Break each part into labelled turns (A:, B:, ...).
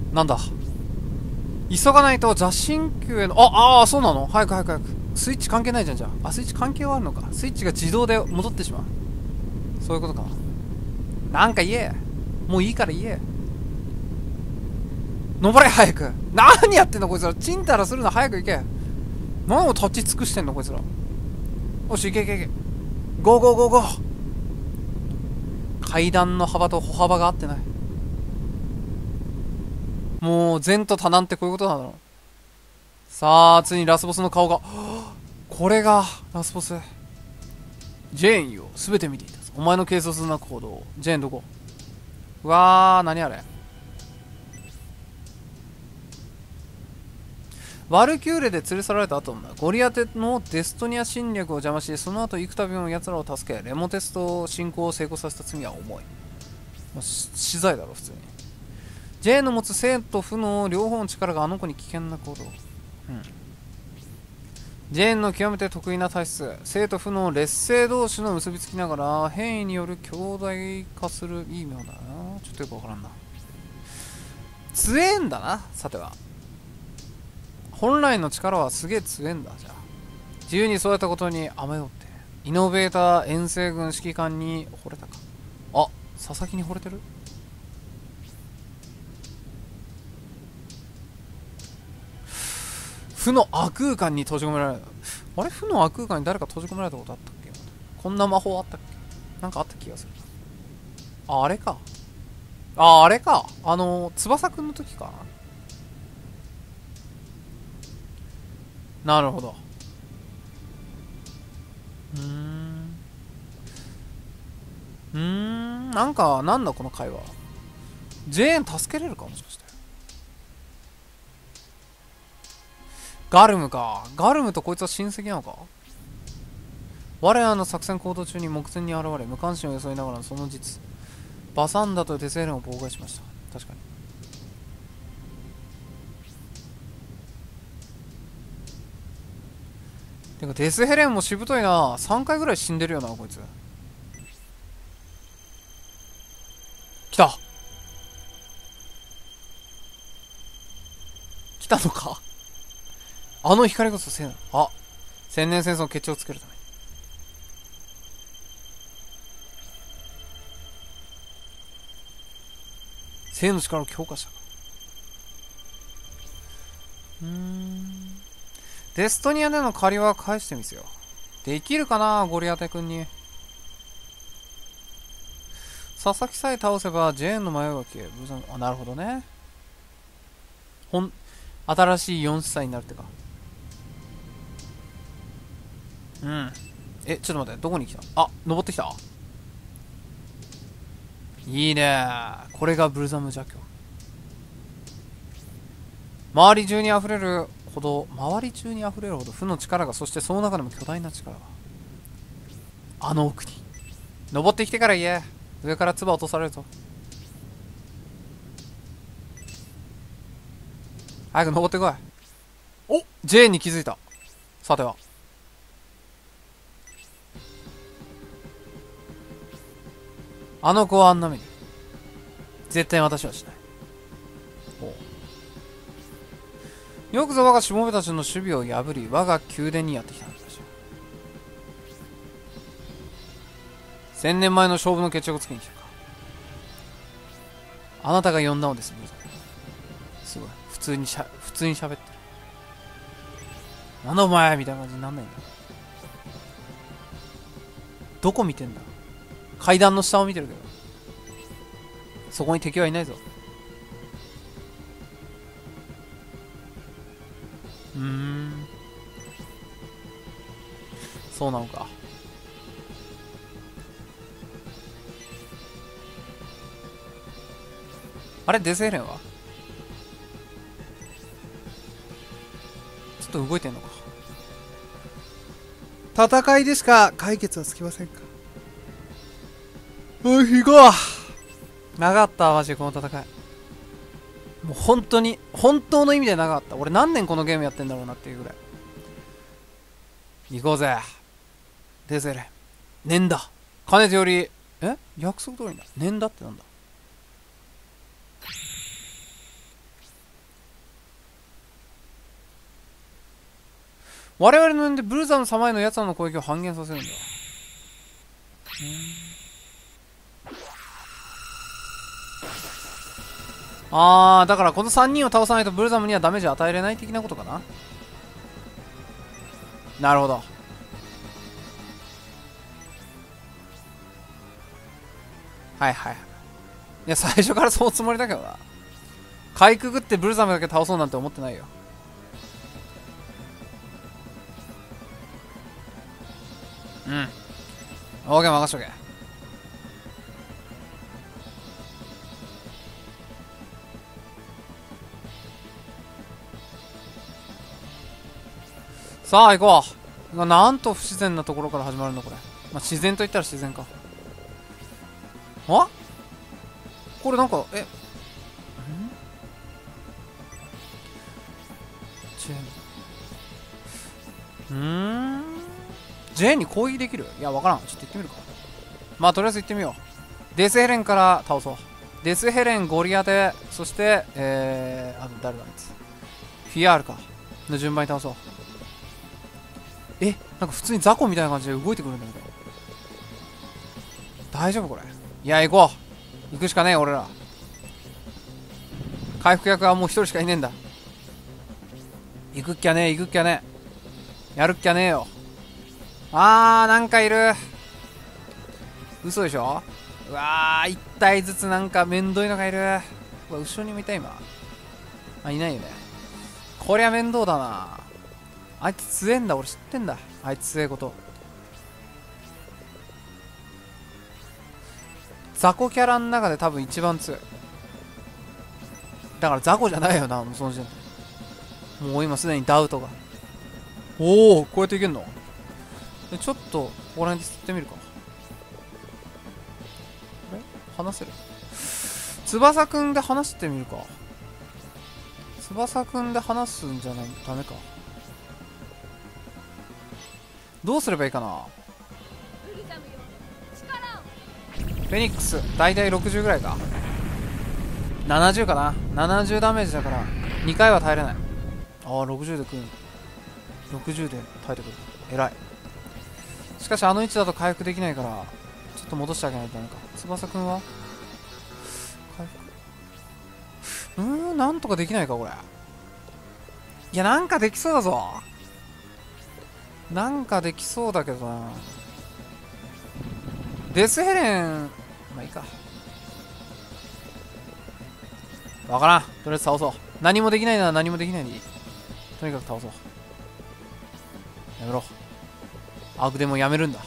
A: なんだ、急がないと雑神宮への、そうなの。早く早く早く。スイッチ関係ないじゃん。じゃあスイッチ関係はあるのか。スイッチが自動で戻ってしまう。そういうことかな。なんか言え。もういいから言え。登れ早く。何やってんのこいつら。チンタラするの早く行け。何を立ち尽くしてんのこいつら。よし行け行け行け。ゴーゴーゴーゴー。階段の幅と歩幅が合ってない。もう前途多難ってこういうことなんだろう。さあついにラスボスの顔がこれがラスボス。ジェーンよ、すべて見ていたぞ。お前の軽率な行動。ジェーンどこ。うわー、何あれ。ワルキューレで連れ去られた後もな、ゴリアテのデストニア侵略を邪魔し、その後幾度も奴らを助け、レモテスト進行を成功させた罪は重い。もう死罪だろ普通に。ジェーンの持つ生と負の両方の力があの子に危険な行動。ジェーンの極めて得意な体質、生と負の劣勢同士の結びつきながら変異による兄弟化する。いい妙だな。ちょっとよくわからんな。強えんだな。さては本来の力はすげえ強えんだ。じゃあ自由にそうやったことに甘よって、イノベーター遠征軍指揮官に惚れたか。佐々木に惚れてる。負の悪空間に閉じ込められた。あれ、負の悪空間に誰か閉じ込められたことあったっけ。こんな魔法あったっけ。なんかあった気がする。あれか。あれか。翼くんの時かな。なるほど。なんか、なんだこの会話。ジェーン助けれるかもしかして。ガルムか。ガルムとこいつは親戚なのか。我らの作戦行動中に目前に現れ、無関心を装いながらその実、バサンダとデセーレンを妨害しました。確かに。てかデスヘレンもしぶといな。3回ぐらい死んでるよなこいつ。来た。来たのか。あの光こそ聖なの。千年戦争の決着をつけるため。聖の力を強化したか。デストニアでの借りは返してみせよ。できるかなゴリアテ君に。佐々木さえ倒せばジェーンの迷いが消え、なるほどね。新しい4歳になるってか。ちょっと待って、どこに来た。登ってきた。いいね。これがブルザム邪教。周り中に溢れるほど負の力が、そしてその中でも巨大な力があの奥に。登ってきてから言え。上から唾落とされるぞ。早く登ってこい。ジェーンに気づいた。さてはあの子はあんな目に絶対私はしない。よくぞ我がしもべたちの守備を破り、我が宮殿にやってきたんだ。1000年前の勝負の決着をつけに来たか。あなたが呼んだのです。すごい普通に喋ってる。なんだお前みたいな感じになんないんだ。どこ見てんだ。階段の下を見てるけど、そこに敵はいないぞ。そうなのか。あれデスエレンはちょっと動いてんのか。戦いでしか解決はつきませんか。行こう。長かったマジでこの戦い。もう本当に本当の意味で長かった。俺何年このゲームやってんだろうなっていうぐらい。行こうぜデゼレ。念だ。かねてより約束通りだ。念だってなんだ。 我々の面でブルザム様への奴らの攻撃を半減させるんだ。だからこの3人を倒さないとブルザムにはダメージ与えれない的なことかな。なるほど。はいはい。いや、最初からそのつもりだけどな。かいくぐってブルザムだけ倒そうなんて思ってないよ。うん。オーケー、任しとけ。さあ行こう。なんと不自然なところから始まるのこれ。まあ、自然と言ったら自然か。あ、これなんかジェーンジェーンに攻撃できる？いや、わからん。ちょっと行ってみるか。まあとりあえず行ってみよう。デスヘレンから倒そう。デスヘレン、ゴリアテ、そして誰だあいつ、フィアールかの順番に倒そう。なんか普通に雑魚みたいな感じで動いてくるんだけど、大丈夫これ？いや、行こう。行くしかねえ俺ら。回復役はもう一人しかいねえんだ。行くっきゃねえ、行くっきゃねえ、やるっきゃねえよ。なんかいる。嘘でしょ。うわー、1体ずつなんかめんどいのがいる。うわ、後ろにもいた今。いないよね。こりゃ面倒だな。あいつ強えんだ、俺知ってんだ。あいつ強えこと。雑魚キャラの中で多分一番強い。だから雑魚じゃないよな、もうその時点で。もう今すでにダウトが。おお、こうやっていけんの？でちょっとここら辺で吸ってみるか。あれ話せる？翼くんで話してみるか。翼くんで話すんじゃない？ダメか。どうすればいいかな。フェニックス大体60ぐらいか。70かな。70ダメージだから2回は耐えれない。60で食う。60で耐えてくる。偉い。しかしあの位置だと回復できないからちょっと戻してあげないとダメか。翼くんは回復、なんとかできないかこれ。いや、なんかできそうだぞ。なんかできそうだけどな。デスヘレン、まあいいか。わからん。とりあえず倒そう。何もできないなら何もできないでいい。とにかく倒そう。やめろ。アークでもやめるんだ。ちょ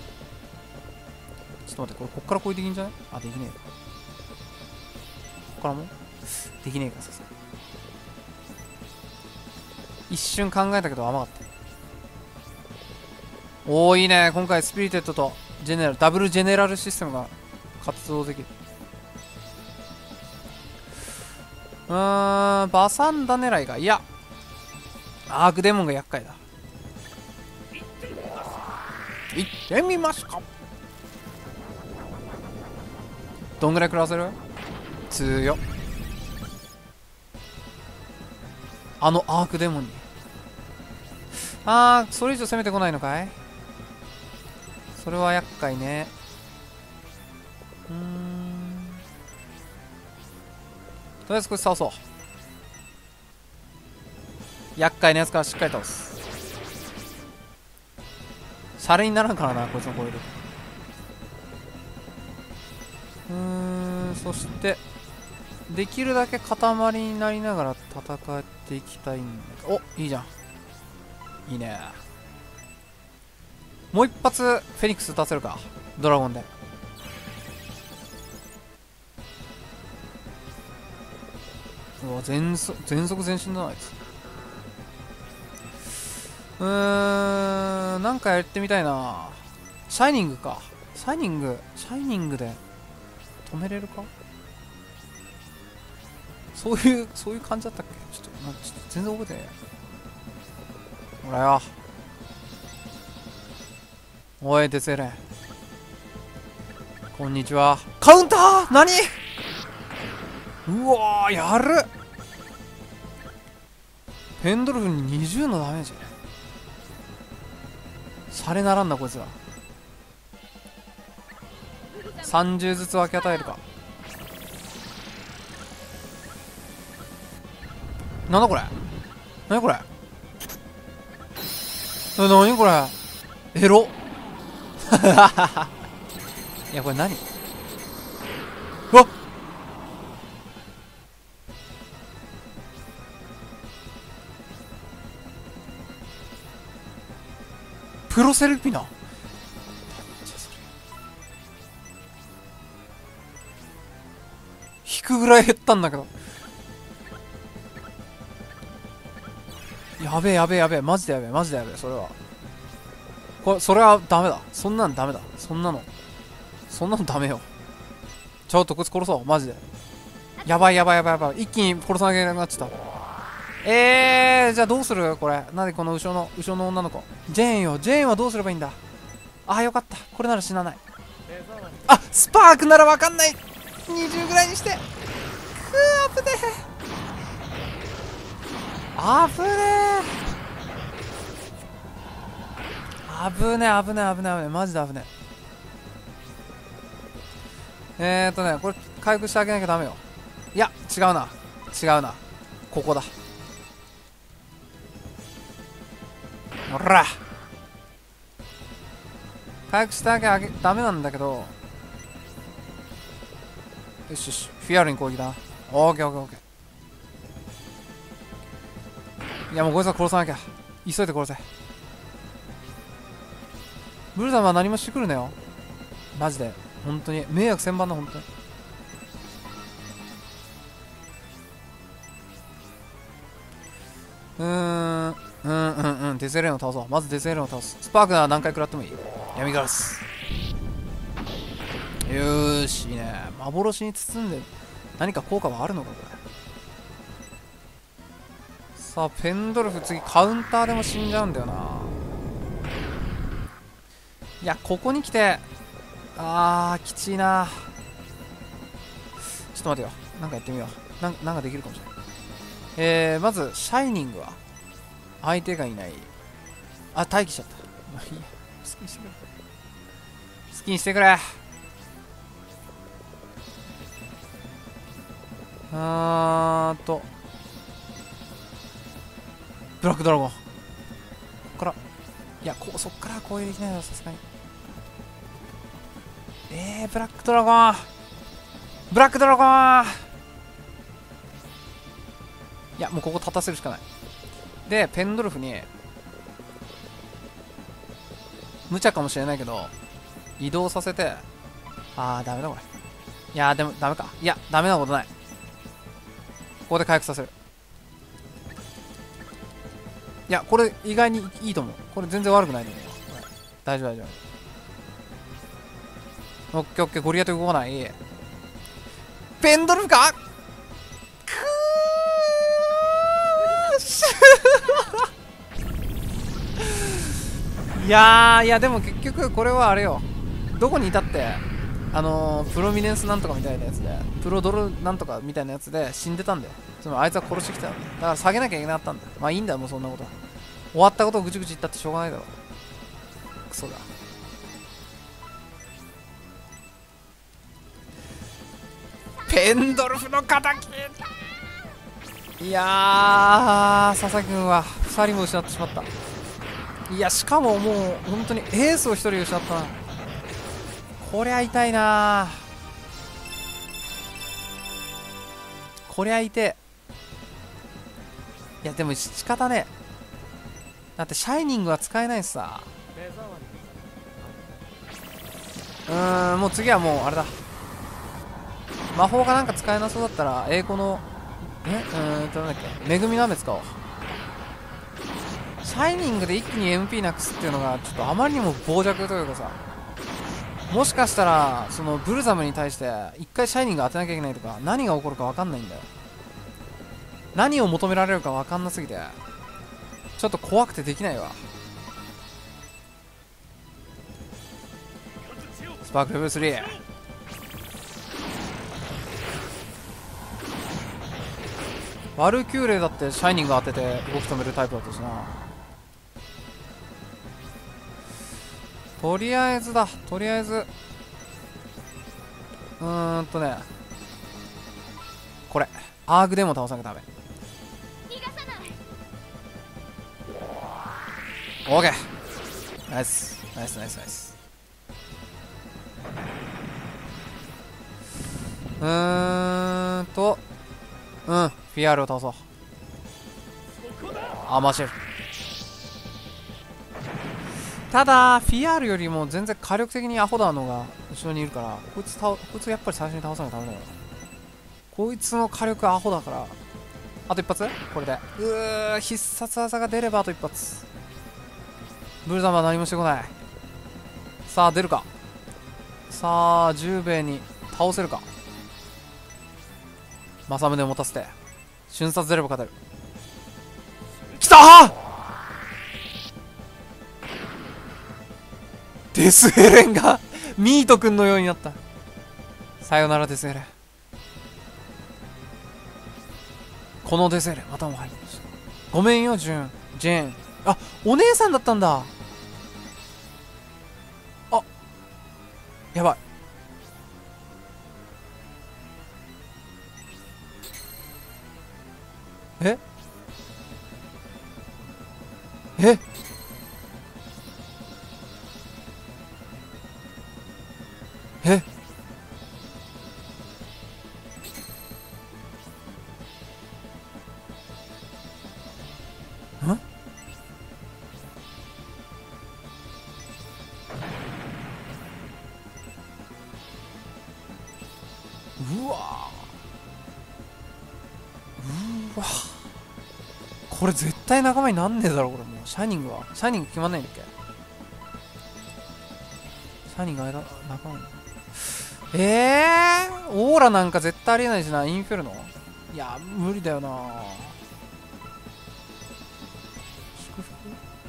A: っと待って、こっから攻撃できんじゃない？できねえか。こっからもできねえか、さすがに。一瞬考えたけど甘かった。いいね。今回スピリテッドとジェネラル、ダブルジェネラルシステムが活動できる。バサンダ狙いが、いや、アークデモンが厄介だ。行ってみますか。どんぐらい食らわせる？強っ。アークデモンに。それ以上攻めてこないのかい？それは厄介ね。とりあえずこいつ倒そう。厄介なやつからしっかり倒す。シャレにならんからな、こいつの攻撃。そしてできるだけ塊になりながら戦っていきたいんだけど。いいじゃん。いいね。もう一発フェニックス打たせるか、ドラゴンで。うわ、全速前進だなあいつ。なんかやってみたいな。シャイニングか。シャイニングで止めれるか。そういう感じだったっけ。ちょっと全然覚えてねえ。ほらよ。おい、デスエレン。こんにちは。カウンター？何？うわー、やる。ペンドルフに20のダメージ。 シャレならんなこいつら。30ずつ分け与えるか。なんだこれ、なにこれ、なにこれ、エロいやこれ何、うわっ、プロセルピナ、引くぐらい減ったんだけど、やべえやべえやべえ、マジでやべえマジでやべえ、それはそれはダメだ、そんなんダメだ、そんなのダメよ。ちょっとこいつ殺そう、マジで。やばいやばいやばいやばい、一気に殺さなきゃいけなくなっちゃった。じゃあどうするこれ、なんでこの後ろの女の子、ジェーンよ、ジェーンはどうすればいいんだ。あ、よかった、これなら死なない。あ、スパークならわかんない。20ぐらいにして、くー、危ねえ、危ねえ、危ねえ危ねえ危ねえ、マジで危ねえ。これ回復してあげなきゃダメよ。いや違うな、ここだ。ほら回復してあげダメなんだけど、よしよし、フィアルに攻撃だな。オーケーオーケーオーケー。いやもうこいつは殺さなきゃ、急いで殺せ。ブルザムは何もしてくるなよ、マジで本当に迷惑千番だ、本当に。デゼレーンを倒そう。まずデゼレーンを倒す。スパークなら何回食らってもいい。闇ガラス。よーし、いいね。幻に包んで何か効果はあるのかこれ。さあペンドルフ、次カウンターでも死んじゃうんだよな。いやここに来て、きちいな。ちょっと待てよ、なんかやってみよう。なんかできるかもしれない。まずシャイニングは相手がいない。待機しちゃった。好きにしてくれ、好きにしてくれ。ブラックドラゴン、こっから、いやそっからは攻撃できないだろさすがに。ブラックドラゴン、いやもうここ立たせるしかない。でペンドルフに無茶かもしれないけど移動させて、ダメだこれ。いやでもダメか、いやダメなことない。ここで回復させる。いやこれ意外にいいと思う。これ全然悪くないと思う。大丈夫。オッケーオッケー、ゴリラと動かない。ペンドルフか、いやでも結局これはあれよ、どこにいたってプロミネンスなんとかみたいなやつで、プロドルなんとかみたいなやつで死んでたんだよ。つまりあいつは殺してきたんだよ。だから下げなきゃいけなかったんだよ。まあいいんだよ、もうそんなことは。終わったことをぐちぐち言ったってしょうがないだろ。クソだ。ペンドルフの敵。いや佐々木君は2人も失ってしまった。いやしかももう本当にエースを1人失ったな。こりゃ痛いな。こりゃ痛え。いやでも仕方ねえ。だってシャイニングは使えないしさ。もう次はもうあれだ、魔法がなんか使えなそうだったら栄光のなんだっけ、恵みの雨使おう。シャイニングで一気に MP なくすっていうのがちょっとあまりにも傍若というかさ、もしかしたらそのブルザムに対して一回シャイニング当てなきゃいけないとか、何が起こるか分かんないんだよ。何を求められるか分かんなすぎてちょっと怖くてできないわ。スパークレベル3。ワルキューレだってシャイニング当てて動き止めるタイプだったしな。 とりあえずだ、とりあえずこれアーグでも倒さなきゃダメ。オーケー、ナイスナイスナイスナイス。フィアールを倒そう。あ、マシェル。ただフィアールよりも全然火力的にアホダーのが後ろにいるから、こいつやっぱり最初に倒さなきゃダメだよ。こいつの火力アホだから。あと一発これで。必殺技が出ればあと一発。ブルザムは何もしてこない。さあ出るか。さあ10兵衛に倒せるか。正宗を持たせて瞬殺出れば勝てる。きたー。デスヘレンがミート君のようになった。さよならデスヘレン。このデスヘレンまたも入りました。ごめんよジェーン。あ、お姉さんだったんだ。あ、やばい。えええんうわこれ絶対仲間になんねえだろ。これもうシャイニング決まんないんだっけ。シャイニング仲間にオーラなんか絶対ありえないしな。インフェルノ、いや無理だよな。祝福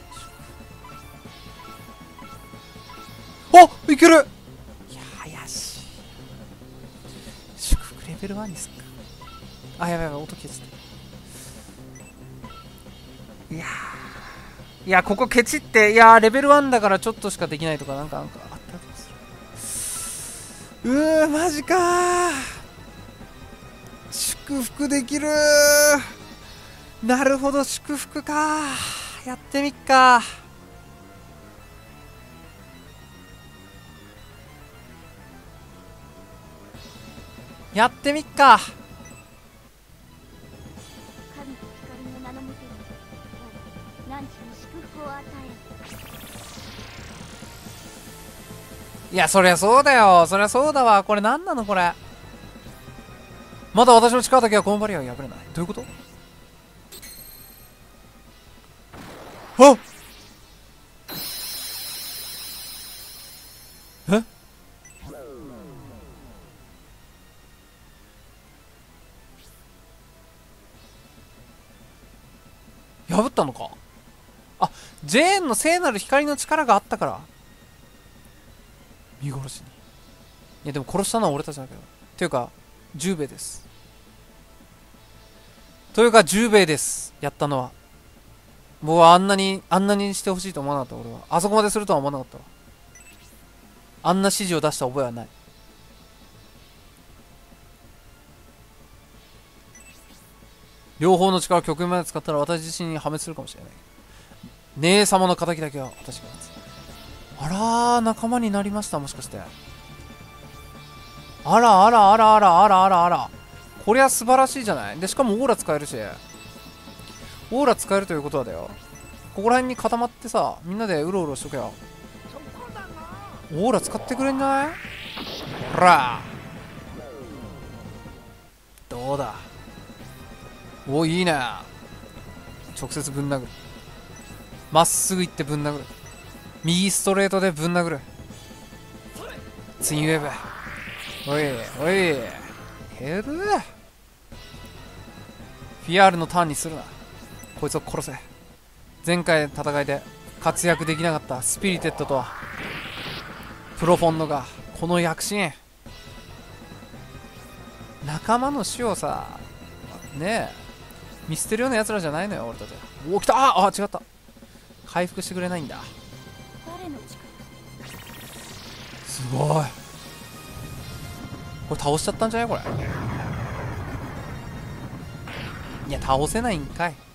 A: あ、いける。いや怪しい。祝福レベル1にすっか。あ、やばいやばい、音消して。いやここケチって、いやレベル1だからちょっとしかできないとかなんかあったりする。マジかー。祝福できるー。なるほど、祝福かー。やってみっか。やってみっか。いやそりゃそうだよ、そりゃそうだわ。これ何なのこれ。まだ私の力だけはこのバリアを破れない。どういうこと。あっえ破ったのか。あ、ジェーンの聖なる光の力があったから見殺しに。いやでも殺したのは俺たちだけど。っていうか10兵衛です。というか10兵衛です。やったのは。僕はあんなにしてほしいと思わなかった。俺はあそこまでするとは思わなかったわ。あんな指示を出した覚えはない。両方の力を極限まで使ったら私自身に破滅するかもしれない。姉様の敵だけは私が勝つ。あらー、仲間になりました。もしかしてあらあらあらあらあらあらあら、こりゃ素晴らしいじゃない。でしかもオーラ使えるし、オーラ使えるということはだよ、ここら辺に固まってさ、みんなでうろうろしとけよ。オーラ使ってくれんじゃない。ほらどうだ。お、いいね。直接ぶん殴る。まっすぐ行ってぶん殴る。右ストレートでぶん殴る。ツインウェーブ。おいおいヘルフィアールのターンにするな。こいつを殺せ。前回の戦いで活躍できなかったスピリテッドとプロフォンドがこの躍進、仲間の死をさねえ見捨てるような奴らじゃないのよ俺たちは。おお、来た。あ、違った。回復してくれないんだ。 ごい。これ倒しちゃったんじゃないこれ。いや倒せないんかい。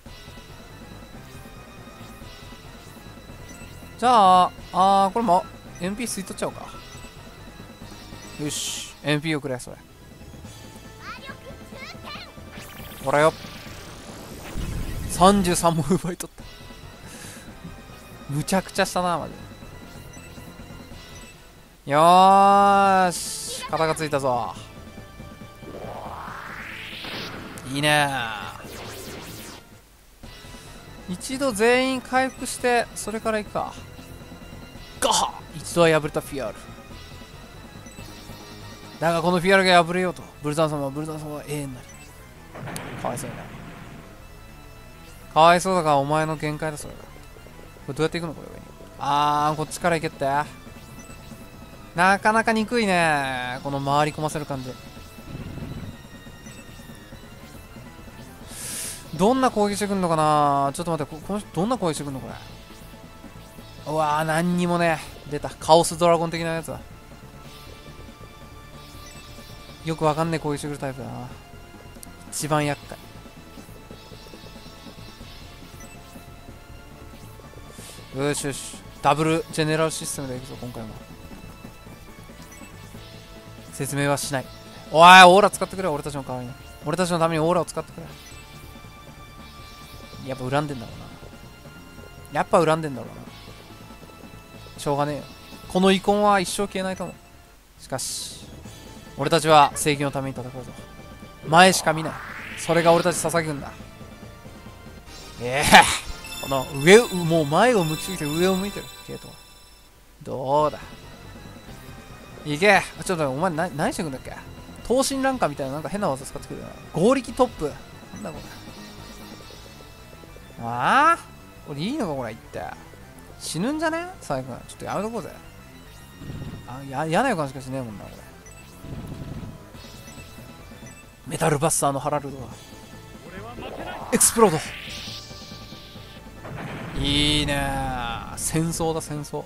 A: じゃあこれも MP 吸い取っちゃおうか。よし MP をくれそれ。ほらよ、33も奪い取った。むちゃくちゃしたなマジで。よーし肩がついたぞ。いいねー。一度全員回復してそれからいくか。ガハッ、一度は破れたフィアールだが、このフィアールが破れようとブルザン様は永遠なり。かわいそうにな。かわいそうだがお前の限界だそれが。これどうやっていくのこれ上に。こっちから行けって。なかなか憎いねこの回り込ませる感じ。どんな攻撃してくんのかな。ちょっと待って、この人どんな攻撃してくんのこれ。うわー、何にもね。出たカオスドラゴン的なやつだ。よくわかんねえ攻撃してくるタイプだな。一番厄介。よしよし、ダブルジェネラルシステムでいくぞ今回も。説明はしない。おい、オーラ使ってくれ。俺たちの代わりに、俺たちのためにオーラを使ってくれ。やっぱ恨んでんだろうな。やっぱ恨んでんだろうな。しょうがねえよ。この遺恨は一生消えないと思う。しかし俺たちは正義のために戦うぞ。前しか見ない。それが俺たち捧ぐんだ。この上、もう前を向きすぎて上を向いてるケイトは。どうだいけ。ちょっと待って、お前何してくんだっけ。闘神乱歌みたいななんか変な技使ってくるな。合力トップなんだこれ。これいいのかこれ。言って死ぬんじゃね最後。ちょっとやめとこうぜ。嫌な予感しかしねえもんなこれ。メタルバスターのハラルドがエクスプロード。いいねー。戦争だ戦争。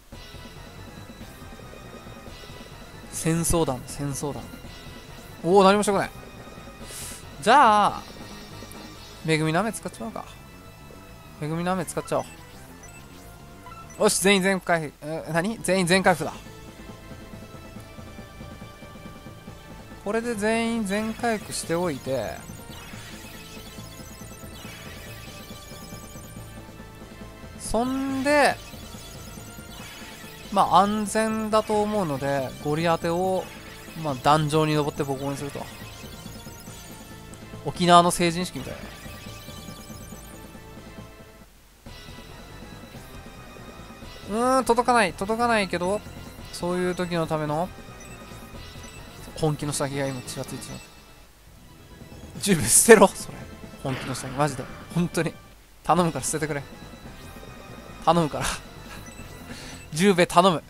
A: 戦争団戦争団。おお、何もしてこない。じゃあ恵みの雨使っちまうか。恵みの雨使っちゃおう。よし、全員全回復。全員全回復だ。これで全員全回復しておいて、そんでまあ安全だと思うのでゴリ当てを壇上に登ってボコボコにすると。沖縄の成人式みたいな。届かないけど、そういう時のための本気の下着が今ちらついてしまった。10秒捨てろそれ。本気の下着マジで本当に頼むから捨ててくれ。頼むから10秒頼む。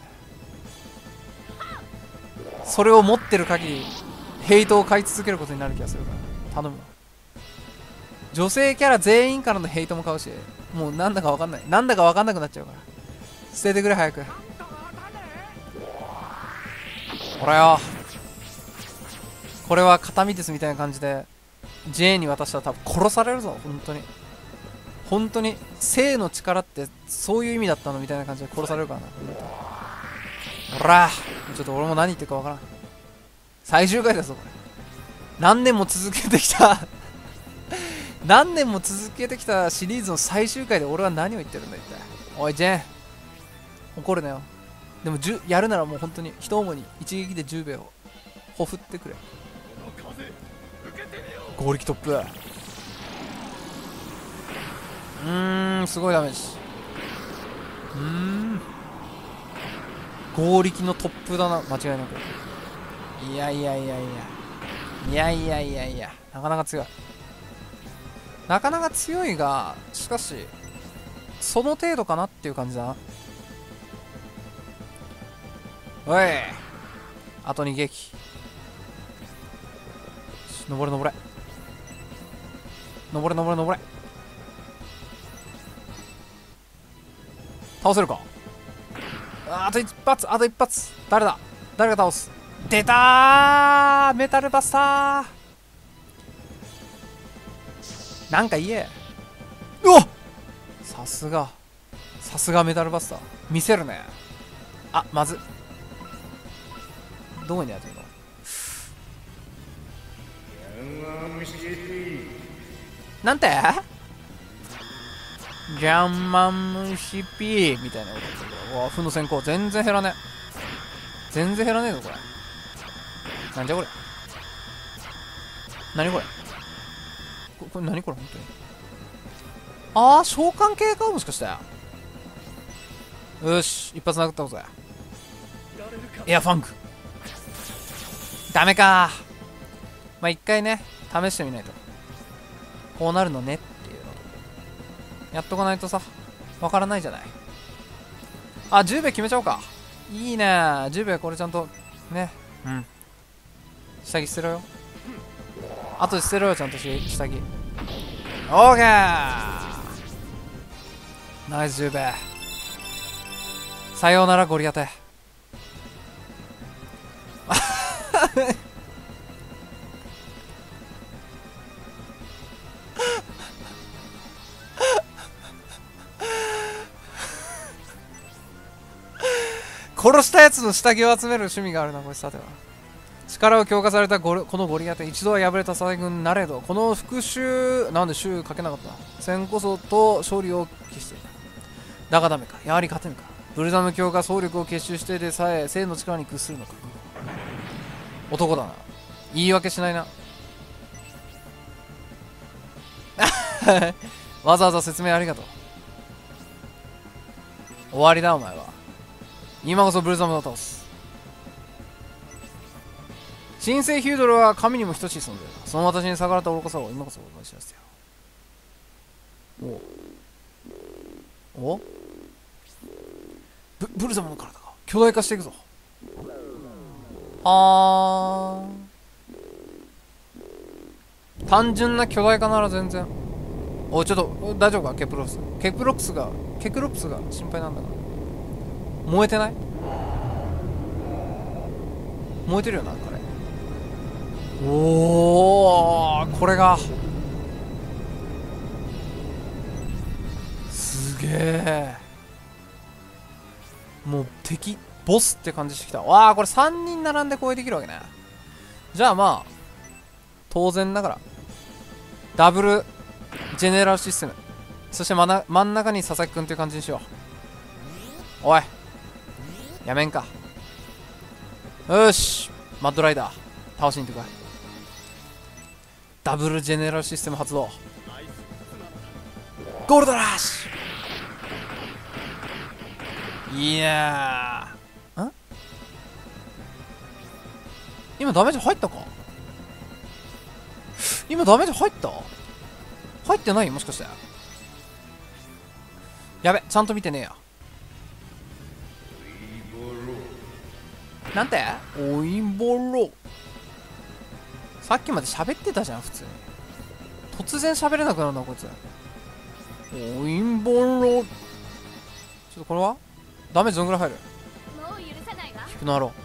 A: それを持ってる限りヘイトを買い続けることになる気がするから頼むわ。女性キャラ全員からのヘイトも買うし、もうなんだか分かんない、なんだか分かんなくなっちゃうから捨ててくれ早く。ほらよ、これは形見ですみたいな感じで J に渡したら多分殺されるぞ。本当に本当に性の力ってそういう意味だったのみたいな感じで殺されるからな。ほらちょっと俺も何言ってるか分からん。最終回だぞこれ。何年も続けてきた何年も続けてきたシリーズの最終回で俺は何を言ってるんだ一体。おいジェン怒るなよ。でもやるならもう本当に一思いに一撃で10秒ほふってくれ。合力トップ。すごいダメージ。合力のトップだな間違いなく。いやなかなか強い。なかなか強いが、しかしその程度かなっていう感じだな。おいあと2撃。登れ倒せるか。 あと一発、あと一発。誰だ、誰が倒す。出たー、メタルバスター。なんか言え。うわっ、さすがメタルバスター見せるね。あ、まずどこにやってるの。なんてジャンマンムシピーみたいなこと言ってるけど、うわ、負の先行全然減らねえ。全然減らねえぞこれ。なんじゃこれ。何これ。これ何これ、本当に。ああ、召喚系か、もしかして。よし、一発殴ったことや。エアファンクダメか。まあ一回ね、試してみないとこうなるのねっていうのやっとかないとさ、わからないじゃない。あ、10秒決めちゃおうか。いいね、10秒。これちゃんとね、うん、下着捨てろよ。あとで捨てろよ、ちゃんと下着。オーケー、ナイス10秒。さようならゴリアテ。殺したやつの下着を集める趣味があるな、これ。さては力を強化されたこのゴリアテ、一度は敗れた佐々木軍なれど、この復讐、なんで週かけなかった。戦こそと勝利を期していた。だがダメか、やはり勝てぬか。ブルザム教が総力を結集してでさえ生の力に屈するのか。男だな、言い訳しないな。わざわざ説明ありがとう。終わりだお前は。今こそブルザムを倒す。神聖ヒュードルは神にも等しい存在だ。その私に逆らった愚かさを今こそ思い知らせてよ。おブルザムの体が巨大化していくぞ。単純な巨大化なら全然。おい、ちょっと大丈夫か。ケクロプスが心配なんだが。燃えてない？燃えてるよな、これ。おー、これがすげえ。もう敵ボスって感じしてきた。わあ、これ3人並んで攻撃できるわけね。じゃあまあ当然ながらダブルジェネラルシステム、そして真ん中に佐々木くんっていう感じにしよう。おい、やめんか。よし、マッドライダー倒しに行ってこい。ダブルジェネラルシステム発動。ゴールドラッシュ。いやー、ん今ダメージ入ったか。今ダメージ入ってない？もしかして。やべ、ちゃんと見てねえや。なんておいぼろ。さっきまで喋ってたじゃん普通に。突然喋れなくなるなこいつ。おいぼろ。ちょっとこれはダメージどんぐらい入る？引くのあろ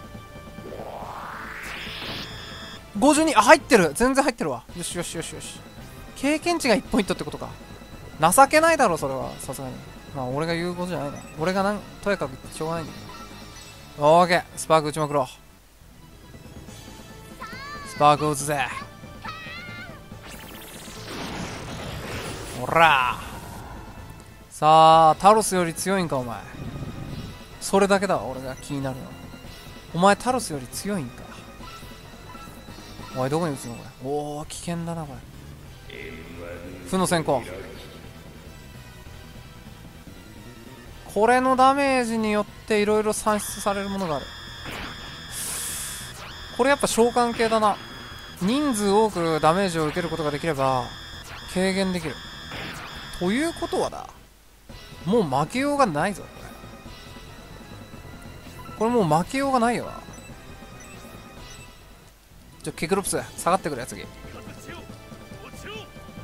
A: う。52。あ、入ってる。全然入ってるわ。よしよしよしよし。経験値が1ポイントってことか。情けないだろそれは、さすがに。まあ俺が言うことじゃないね。俺がとやかくしょうがないんだけど。オーケー、スパーク撃ちまくろう。スパークを撃つぜ。ほらー。さあタロスより強いんかお前。それだけだわ俺が気になるのは。お前タロスより強いんか。おい、どこに撃つのこれ。おお、危険だなこれ。負の先行。これのダメージによっていろいろ算出されるものがある。これやっぱ召喚系だな。人数多くダメージを受けることができれば軽減できる。ということはだ、もう負けようがないぞこれもう負けようがないよな。ケクロプス下がってくれ次。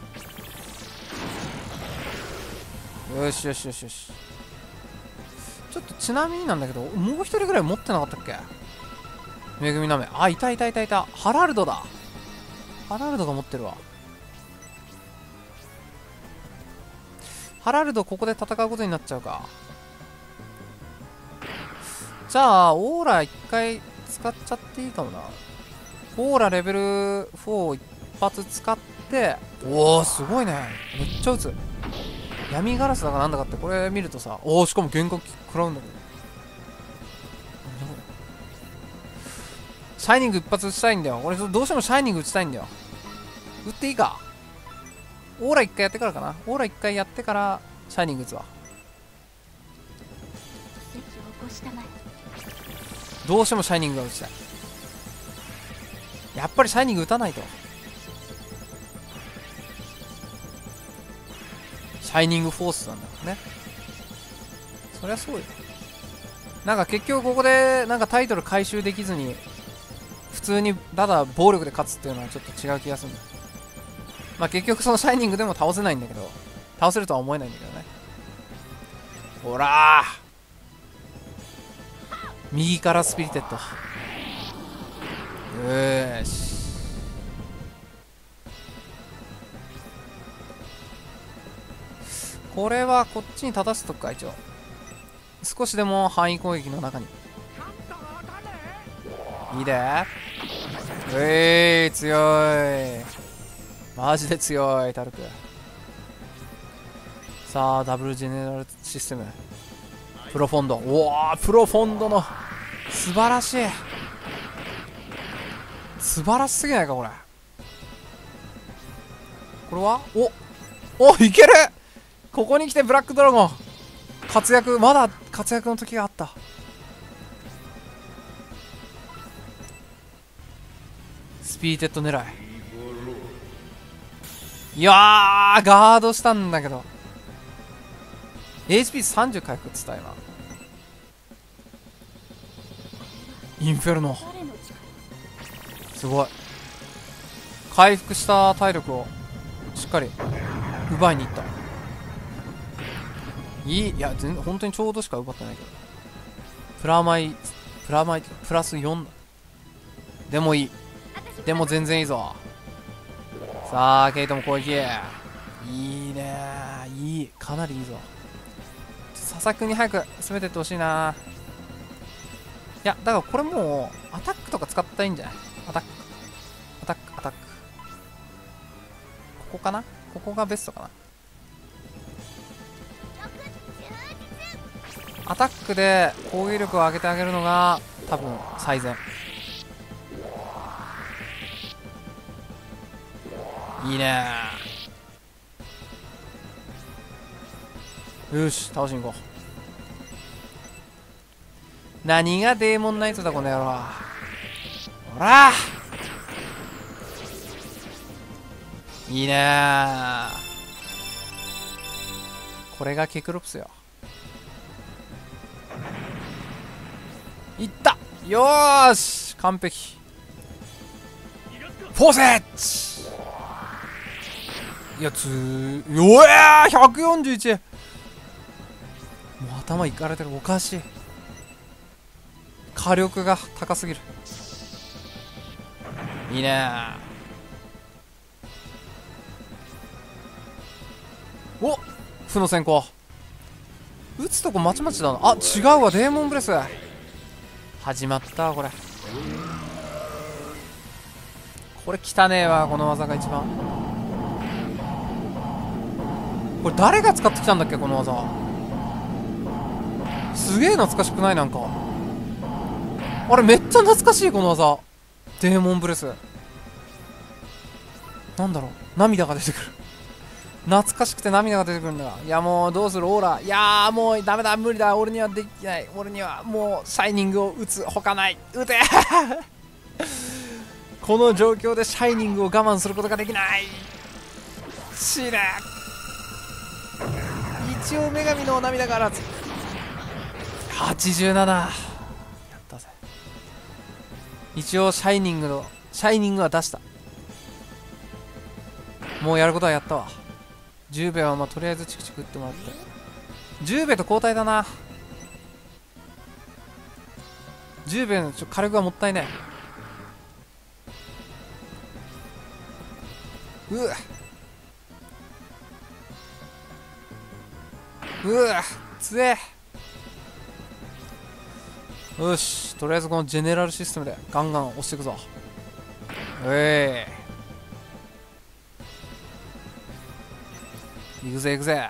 A: よしよしよしよし。ちちょっとちなみになんだけど、もう一人ぐらい持ってなかったっけ？めぐみなめ。あ、いたいたいたいた。ハラルドだ。ハラルドが持ってるわ。ハラルドここで戦うことになっちゃうか。じゃあオーラ一回使っちゃっていいかもな。オーラレベル4一発使って、おおすごいね。めっちゃ撃つ。闇ガラスだかなんだかってこれ見るとさ、おおしかも幻覚食らうんだけど、シャイニング一発撃ちたいんだよ。俺どうしてもシャイニング撃ちたいんだよ。撃っていいか。オーラ一回やってからかな。オーラ一回やってからシャイニング撃つわ。どうしてもシャイニングが打ちたい。やっぱりシャイニング打たないと。シャイニングフォースなんだからね。そりゃそうよ。なんか結局ここでなんかタイトル回収できずに普通にただ暴力で勝つっていうのはちょっと違う気がするんだ。まあ結局そのシャイニングでも倒せないんだけど、倒せるとは思えないんだけどね。ほらー、右からスピリテッド。よーし。これはこっちに立たせとくか。一応少しでも範囲攻撃の中にいいで。強い。マジで強いタルク。さあダブルジェネラルシステムプロフォンド。おおプロフォンドの素晴らしい。素晴らしすぎないかこれ。これはおいける。ここに来てブラックドラゴン活躍。まだ活躍の時があった。スピリテッド狙い。いやーガードしたんだけど HP30 回復っつった今。インフェルノすごい。回復した体力をしっかり奪いにいった。いや全然本当にちょうどしか奪ってないけど、プラマイプラス4だ。でもいい。でも全然いいぞ。さあケイトも攻撃。いいね。いい。かなりいいぞ。佐々木君に早く攻めてってほしいな。いやだからこれもうアタックとか使ったらいいんじゃない？アタックここかな。ここがベストかな。アタックで攻撃力を上げてあげるのが多分最善。いいね。よし倒しに行こう。何がデーモンナイトだこの野郎。ほらいいね。これがケクロプスよ。いった。よーし完璧。フォーセッチ。いやよえー141。もう頭いかれてる。おかしい。火力が高すぎる。いいね。お負の先行。打つとこまちまちだな。あ違うわ。デーモンブレス始まったわこれ。これ汚ねえわ。この技が一番。これ誰が使ってきたんだっけこの技。すげえ懐かしくない？なんかあれめっちゃ懐かしいこの技。デーモンブレスなんだろう。涙が出てくる。懐かしくて涙が出てくるんだ。いやもうどうするオーラ。いやーもうダメだ無理だ。俺にはできない。俺にはもうシャイニングを打つほかない。打てこの状況でシャイニングを我慢することができない。死ね。一応女神の涙があらず。87やったぜ。一応シャイニングは出した。もうやることはやったわ。10秒はまあとりあえずチクチク打ってもらって。10秒と交代だな。 10秒の火力がもったいない。うわ強え。よし、とりあえずこのジェネラルシステムでガンガン押していくぞ。いくぜいくぜ。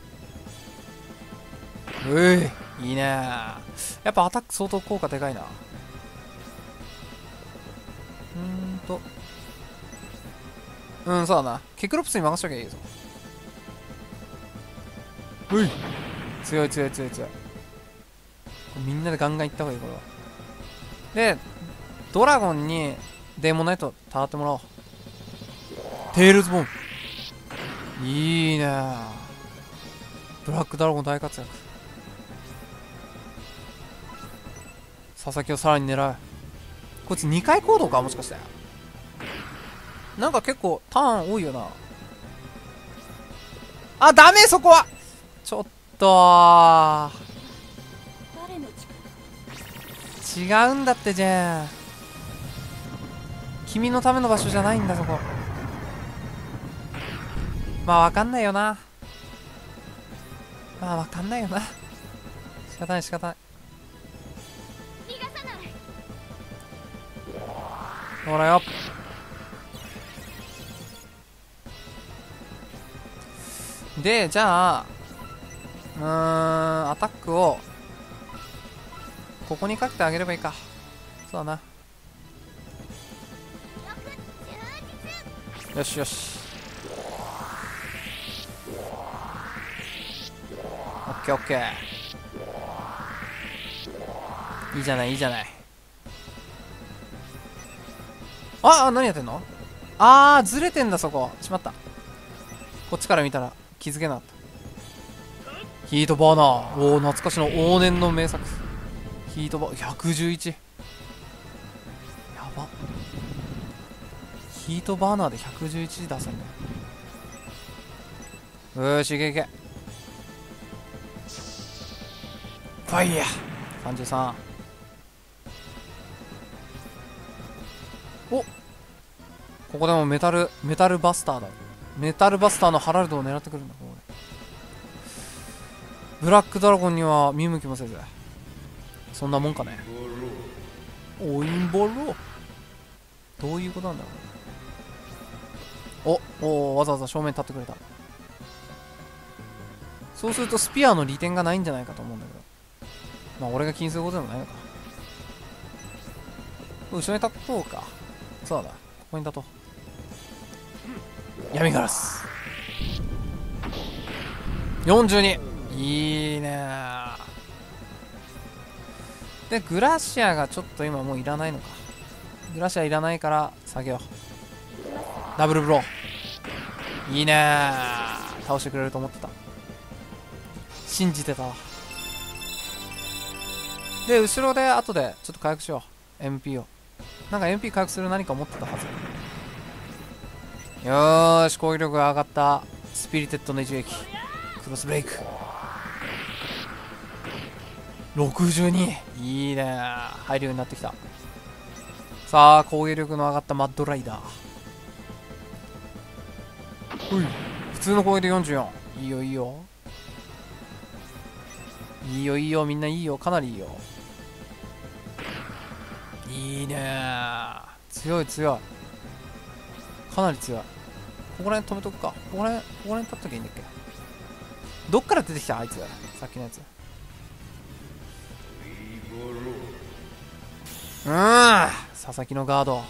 A: いいね。やっぱアタック相当効果でかいな。そうだな。ケクロプスに任しときゃいいぞ。強い強い強い強い。みんなでガンガンいった方がいい、これは。で、ドラゴンにデーモンナイトたわってもらおう。テールズボーン。いいね。ブラックドラゴン大活躍。佐々木をさらに狙う。こいつ2回行動か、もしかして。なんか結構ターン多いよな。あ、ダメ、そこはちょっと違うんだって。じゃあ君のための場所じゃないんだ、そこ。まあわかんないよな。仕方ない仕方ない。ほらよ。で、じゃあアタックをここにかけてあげればいいか。そうだな。よしよし。オッケーオッケー。いいじゃないいいじゃない。何やってんの。ずれてんだ、そこ。しまった。こっちから見たら気づけなかった。ヒートバーナー。懐かしの往年の名作。ヒートバー111。やば。ヒートバーナーで111出せんね。よし、いけいけ。ファイヤー33。ここでもメタルバスターだ。メタルバスターのハラルドを狙ってくるんだ。これブラックドラゴンには見向きもせず。そんなもんかね。オインボロー。どういうことなんだろう。わざわざ正面に立ってくれた。そうするとスピアの利点がないんじゃないかと思うんだけど、まあ俺が気にすることでもないのか。後ろに立とうか。そうだ、ここに立とう。闇ガラス42。いいねー。でグラシアがちょっと今もういらないのか。グラシアいらないから下げよう。ダブルブロー。いいねー。倒してくれると思ってた。信じてたわ。で後ろで後でちょっと回復しよう。 MP をなんか MP 回復する何か持ってたはず。よーし、攻撃力が上がった。スピリテッドの一撃クロスブレイク62。いいね、入るようになってきた。さあ攻撃力の上がったマッドライダー。普通の攻撃で44。いいよいいよいいよいいよ、みんないいよ、かなりいいよ。いいねー。強い強い、かなり強い。ここら辺止めとくか。ここら辺立っときゃいいんだっけ。どっから出てきたあいつ、さっきのやつ。佐々木のガード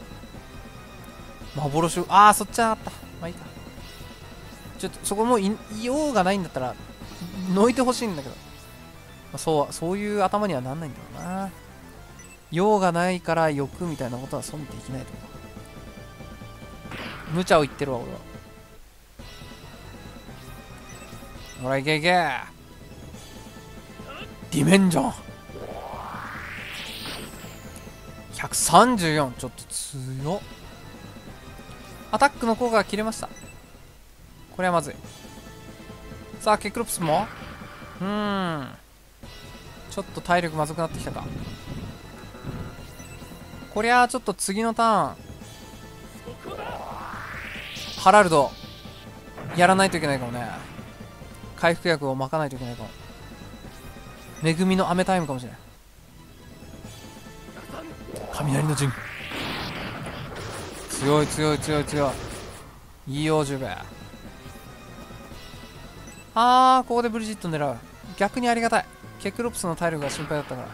A: 幻。そっちはあった。まあいいか。ちょっとそこもういようがないんだったらのいてほしいんだけど、そういう頭にはなんないんだろうな。用がないから欲みたいなことは損できないと思う。無茶を言ってるわ俺は。ほらいけいけ。ディメンジョン134。ちょっと強っ。アタックの効果が切れました。これはまずい。さあケクロプスもちょっと体力まずくなってきたか。 こりゃあちょっと次のターンハラルドやらないといけないかもね。回復薬を巻かないといけないかも。恵みの雨タイムかもしれない。雷の陣強い強い強い強い。いいよジュベ。ここでブリジット狙う。逆にありがたい。ケクロプスの体力が心配だったから。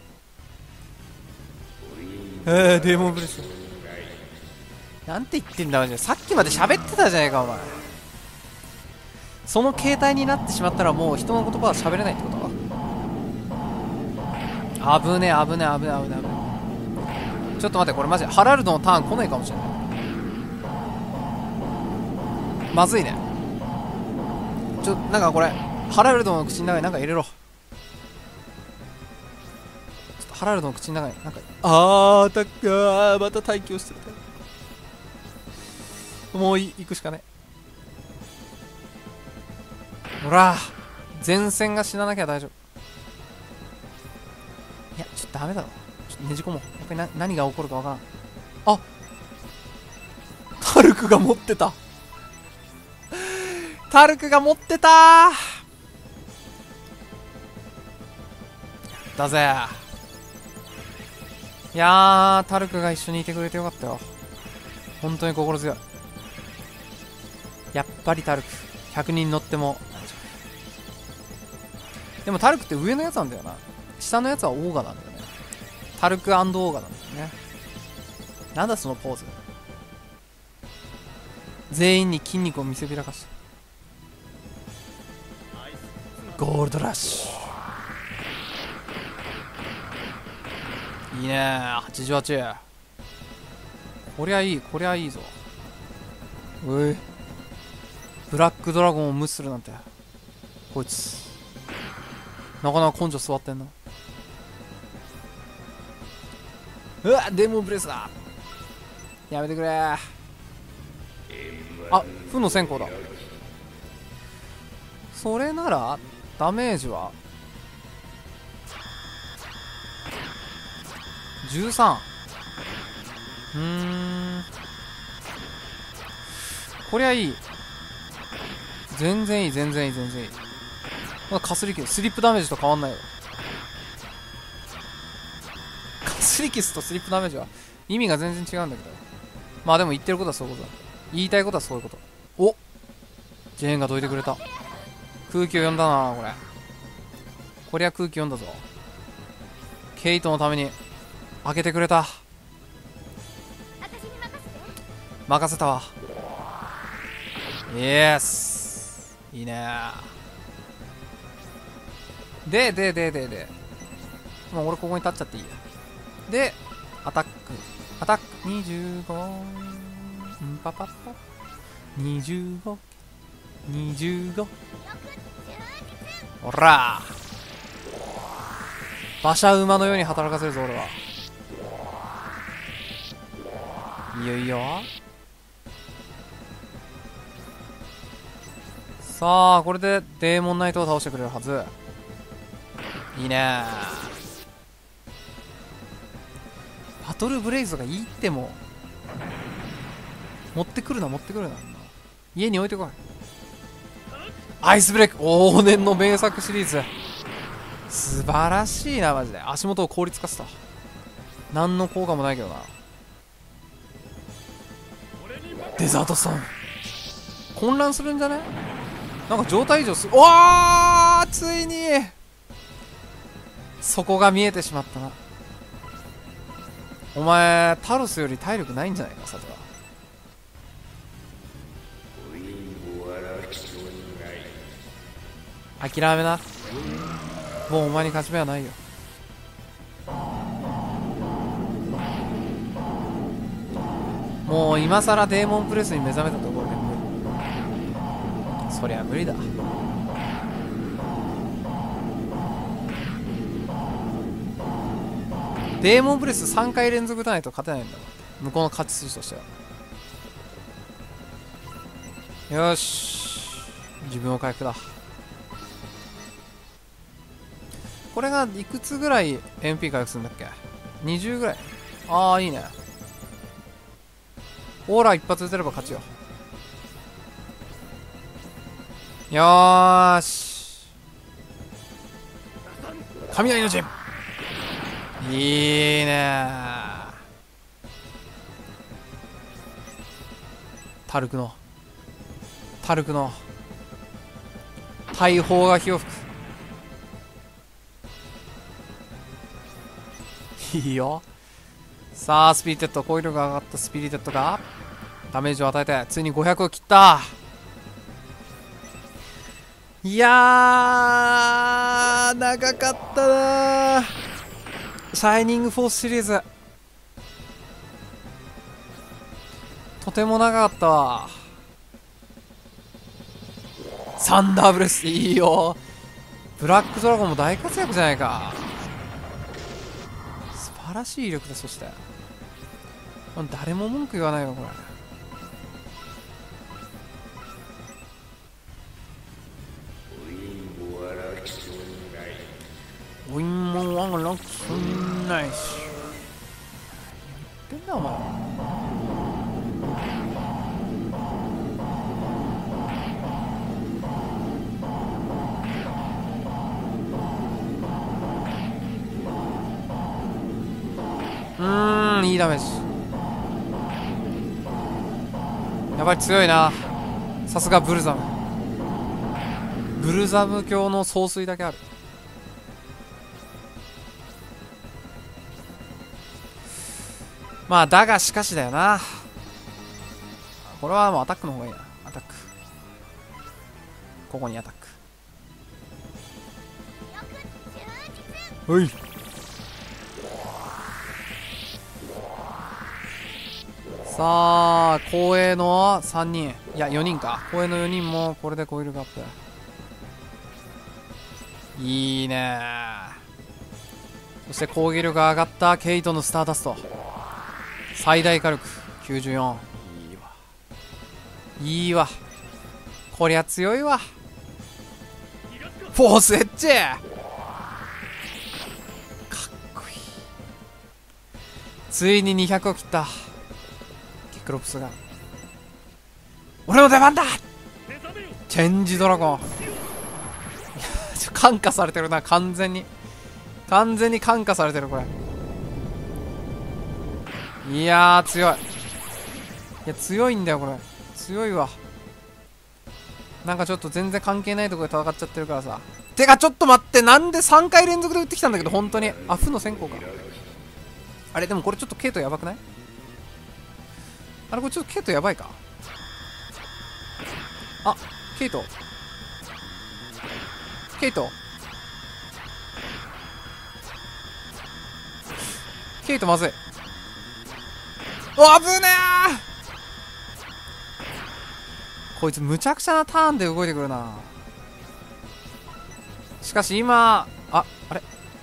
A: デーモンブレスなんて言ってんだマジで。さっきまで喋ってたじゃないかお前。その形態になってしまったらもう人の言葉は喋れないってことか。危ねえ危ねえ危ねえ危ねえ。ちょっと待って、これマジハラルドのターン来ないかもしれない。まずいね。なんかこれハラルドの口の中になんか入れろ。ちょっとハラルドの口の中になんかアタック。また待機をしてる。もう行くしかね。ほら前線が死ななきゃ大丈夫。いやちょっとダメだろ。ちょっとねじ込もう。やっぱり何が起こるかわからん。あ、タルクが持ってた。タルクが持ってただぜ。いやータルクが一緒にいてくれてよかったよ。本当に心強い。やっぱりタルク100人乗っても。でもタルクって上のやつなんだよな。下のやつはオーガなんだよね。タルクオーガなんだよね。なんだそのポーズ。全員に筋肉を見せびらかした。ゴールドラッシュいいねー。88。こりゃいいこりゃいいぞ。おいブラックドラゴンを無視するなんてこいつなかなか根性座ってんな。うわデーモンブレスだ。やめてくれ。あ負の先行だ。それならダメージは13。こりゃいい。全然いい全然いい全然いい。まだかすり傷スリップダメージと変わんないよ。かすり傷とスリップダメージは意味が全然違うんだけど、まあでも言ってることはそういうことだ。言いたいことはそういうこと。おジェーンがどいてくれた。空気を読んだなこれ。こりゃ空気読んだぞ。ケイトのために開けてくれた。任せたわ。イエスいいね。でもう俺ここに立っちゃっていいや。でアタック25パパッパ25ほら馬車馬のように働かせるぞ俺は。いいよいいよ。さあこれでデーモンナイトを倒してくれるはず。いいね。バトルブレイズがいいっても持ってくるな家に置いてこい。アイスブレイク往年の名作シリーズ素晴らしいなマジで。足元を効率化した。何の効果もないけどな。デザートストーン混乱するんじゃね。なんか状態異常する。わーついにそこが見えてしまったな。お前タロスより体力ないんじゃないかさては。諦めな。もうお前に勝ち目はないよ。もう今さらデーモンプレスに目覚めたところで無理。そりゃ無理だ。デーモンプレス3回連続打たないと勝てないんだもん。向こうの勝ち筋としては。よし自分を回復だ。 これがいくつぐらい MP 回復するんだっけ？ 20 ぐらい。ああ、いいね。オーラ一発撃てれば勝ちよ。よーし。雷の陣。いいね。タルクの大砲が火を吹く。いいよ。さあスピリテッド、コイルが上がったスピリテッドがダメージを与えてついに500を切った。いやー長かったなー。シャイニングフォースシリーズとても長かったわ。サンダーブレスいいよ。ブラックドラゴンも大活躍じゃないか。素晴らしい威力だ。そして誰も文句言わないわこれ。ウィンモンワンランクスンナイス。言ってんだお前。いいダメージ。やっぱり強いな。さすがブルザム教の総帥だけある。まあだがしかしだよな。これはもうアタックの方がいいな。アタック、ここにアタック。はい。さあ後衛の3人、いや4人か。後衛の4人もこれでコイルがアップ。いいね。そして攻撃力が上がったケイトのスターダスト、最大火力94。いいわこりゃ強いわ。フォースエッジかっこいい。ついに200を切った。ケクロプスが俺の出番だ。チェンジドラゴン感化されてるな。完全に感化されてるこれ。いやー強い。いや強いんだよこれ。強いわ。なんかちょっと全然関係ないところで戦っちゃってるからさ。てかちょっと待って、なんで3回連続で打ってきたんだけど。本当に負の先行かあれ。でもこれちょっとケイトやばくない？あれこれちょっとケイトやばいか。あ、ケイトまずい。お危ねえ。こいつむちゃくちゃなターンで動いてくるな。しかし今あれ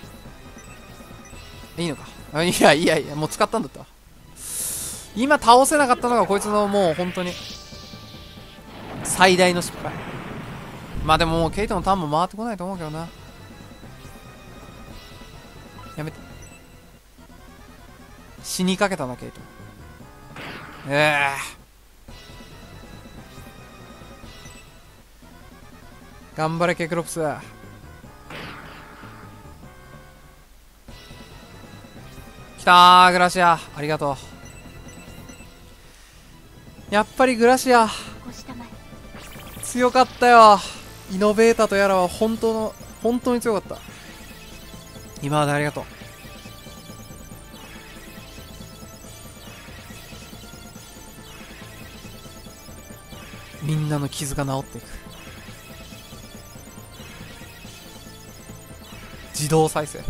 A: いいのか。いやもう使ったんだった。今倒せなかったのがこいつのもう本当に最大の失敗。まあでももうケイトのターンも回ってこないと思うけどな。やめて。死にかけたなケイト。頑張れケクロプス。きたーグラシア、ありがとう。やっぱりグラシア強かったよ。イノベータとやらは本当に強かった。今までありがとう。みんなの傷が治っていく。自動再生。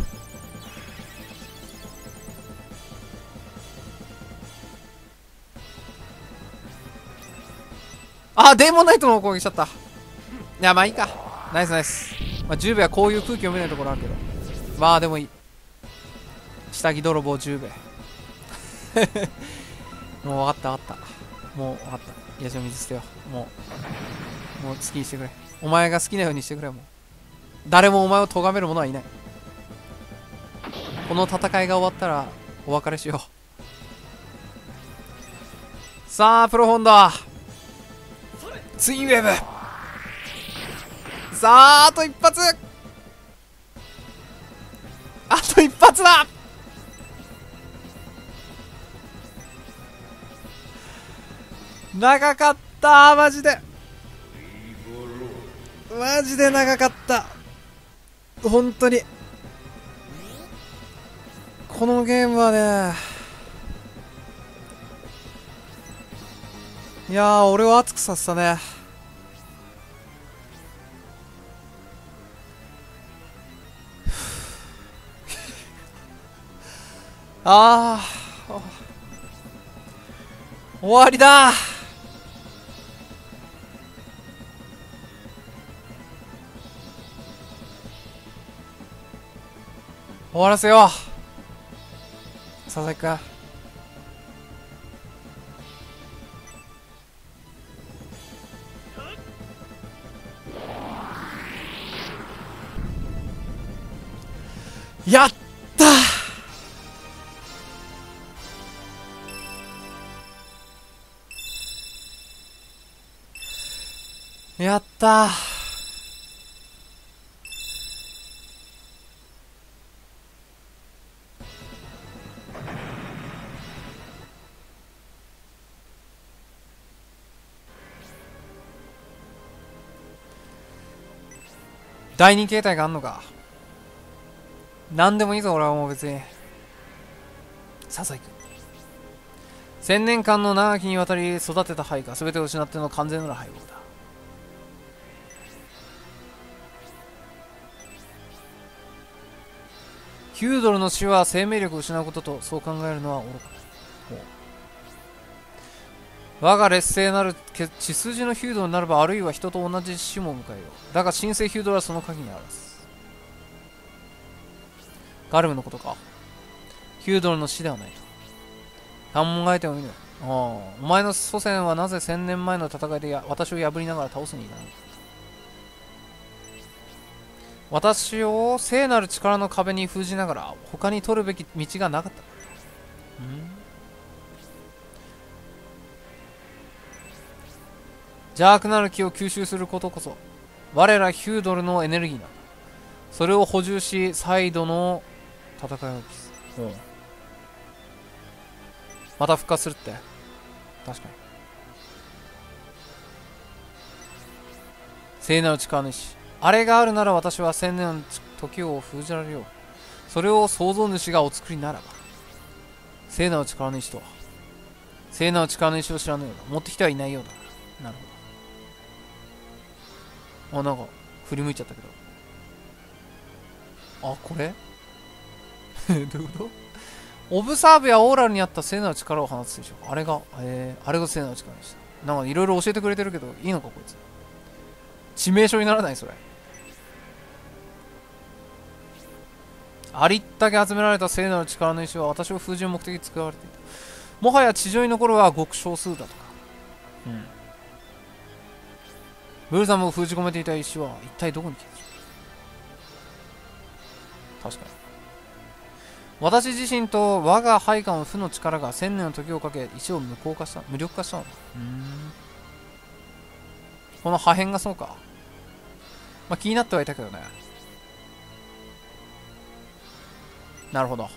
A: あ、デーモンナイトの攻撃しちゃった。いやまあいいか。ナイスナイス。まあ10兵衛はこういう空気読めないところあるけど、まあでもいい。下着泥棒10兵衛もう分かったもう分かった。いやじゃあ水捨てよう。もう好きにしてくれ。お前が好きなようにしてくれ。もう誰もお前を咎める者はいない。 この戦いが終わったらお別れしよう。さあプロフォンダツインウェーブ。さああと一発、あと一発だ。長かったマジで、マジで長かった。本当にこのゲームはね、いやー俺を熱くさせたね。ああ終わりだ。終わらせよう佐々木君。やったー、やったー。第二形態があんのか。何でもいいぞ俺はもう別に。佐々木君、1000年間の長きにわたり育てた配下全てを失っての完全なる敗北だ。ヒュードルの死は生命力を失うこととそう考えるのは愚かだ。我が劣勢なる血筋のヒュードルになれば、あるいは人と同じ死も迎えよう。だが神聖ヒュードルはその鍵にあらず。ガルムのことか。ヒュードルの死ではないと考えてもみろ。お前の祖先はなぜ1000年前の戦いで私を破りながら倒すにいたのか。私を聖なる力の壁に封じながら他に取るべき道がなかった。邪悪なる気を吸収することこそ我らヒュードルのエネルギーなんだ。それを補充し再度の戦いを期す。また復活するって。確かに聖なる力の意志、あれがあるなら私は1000年の時を封じられよう。それを創造主がお作りならば。聖なる力の意志とは、聖なる力の意志を知らぬようだ。持ってきてはいないようだ。なるほど。あ、なんか振り向いちゃったけど、あ、これどういうこと。オブサーブやオーラルにあった聖なる力を放つでしょうか。あれがあれが聖なる力でした。なんかいろいろ教えてくれてるけどいいのかこいつ。致命傷にならないそれ。ありったけ集められた聖なる力の石は私を封じる目的に使われていた。もはや地上に残るはごく少数だとか。ブルザムを封じ込めていた石は一体どこに消えた。確かに私自身と我が配下の負の力が1000年の時をかけ石を無力化したのだ。この破片がそうか。まあ気になってはいたけどね。なるほど。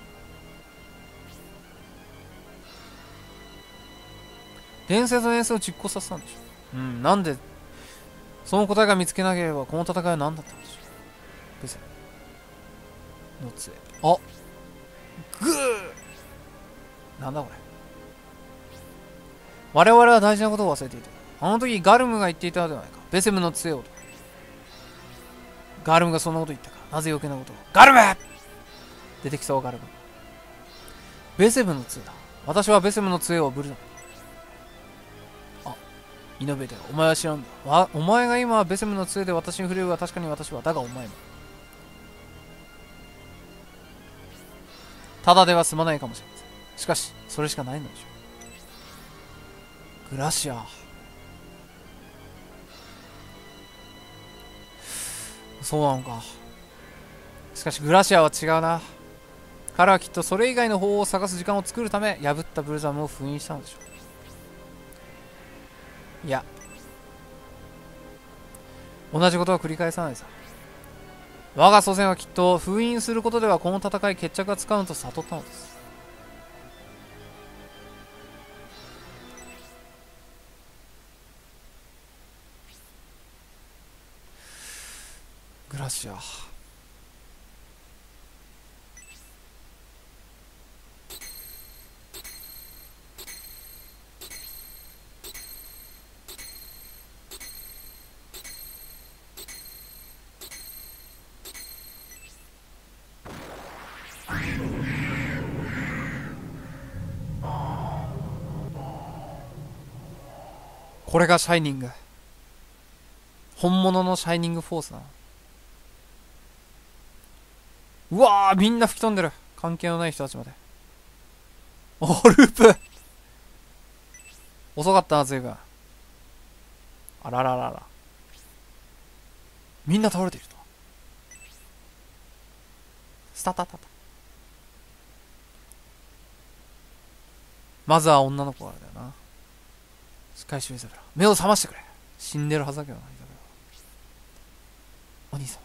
A: 伝説の演奏を実行させたんでしょ。なんでその答えが見つけなければこの戦いは何だったんでしょう。ベセの杖。あ、グー。なんだこれ。我々は大事なことを忘れていた。あの時ガルムが言っていたではないか。ベセムの杖をと。ガルムがそんなこと言ったか。なぜ余計なことを。ガルム出てきそうガルム。ベセムの杖だ。私はベセムの杖をブルだ。あ、イノベーター。お前は知らんだ。お前が今ベセムの杖で私に触れるは確かに私は。だがお前も。ただでは済まないかもしれません。しかし、それしかないのでしょう。グラシア。そうなのか。しかしグラシアは違うな。 彼はきっとそれ以外の方法を探す時間を作るため破ったブルザムを封印したのでしょう。いや、同じことは繰り返さないさ。我が祖先はきっと封印することではこの戦い決着がつかぬと悟ったのです。グラシア。これがシャイニング。本物のシャイニングフォースだな。うわー、みんな吹き飛んでる。関係のない人たちまで。お、ループ遅かったな、随分。あらららら。みんな倒れていると。スタタタタ。まずは女の子からだよな。しっかりしろイザベラ。目を覚ましてくれ。死んでるはずだけどな、イザベラ。お兄様。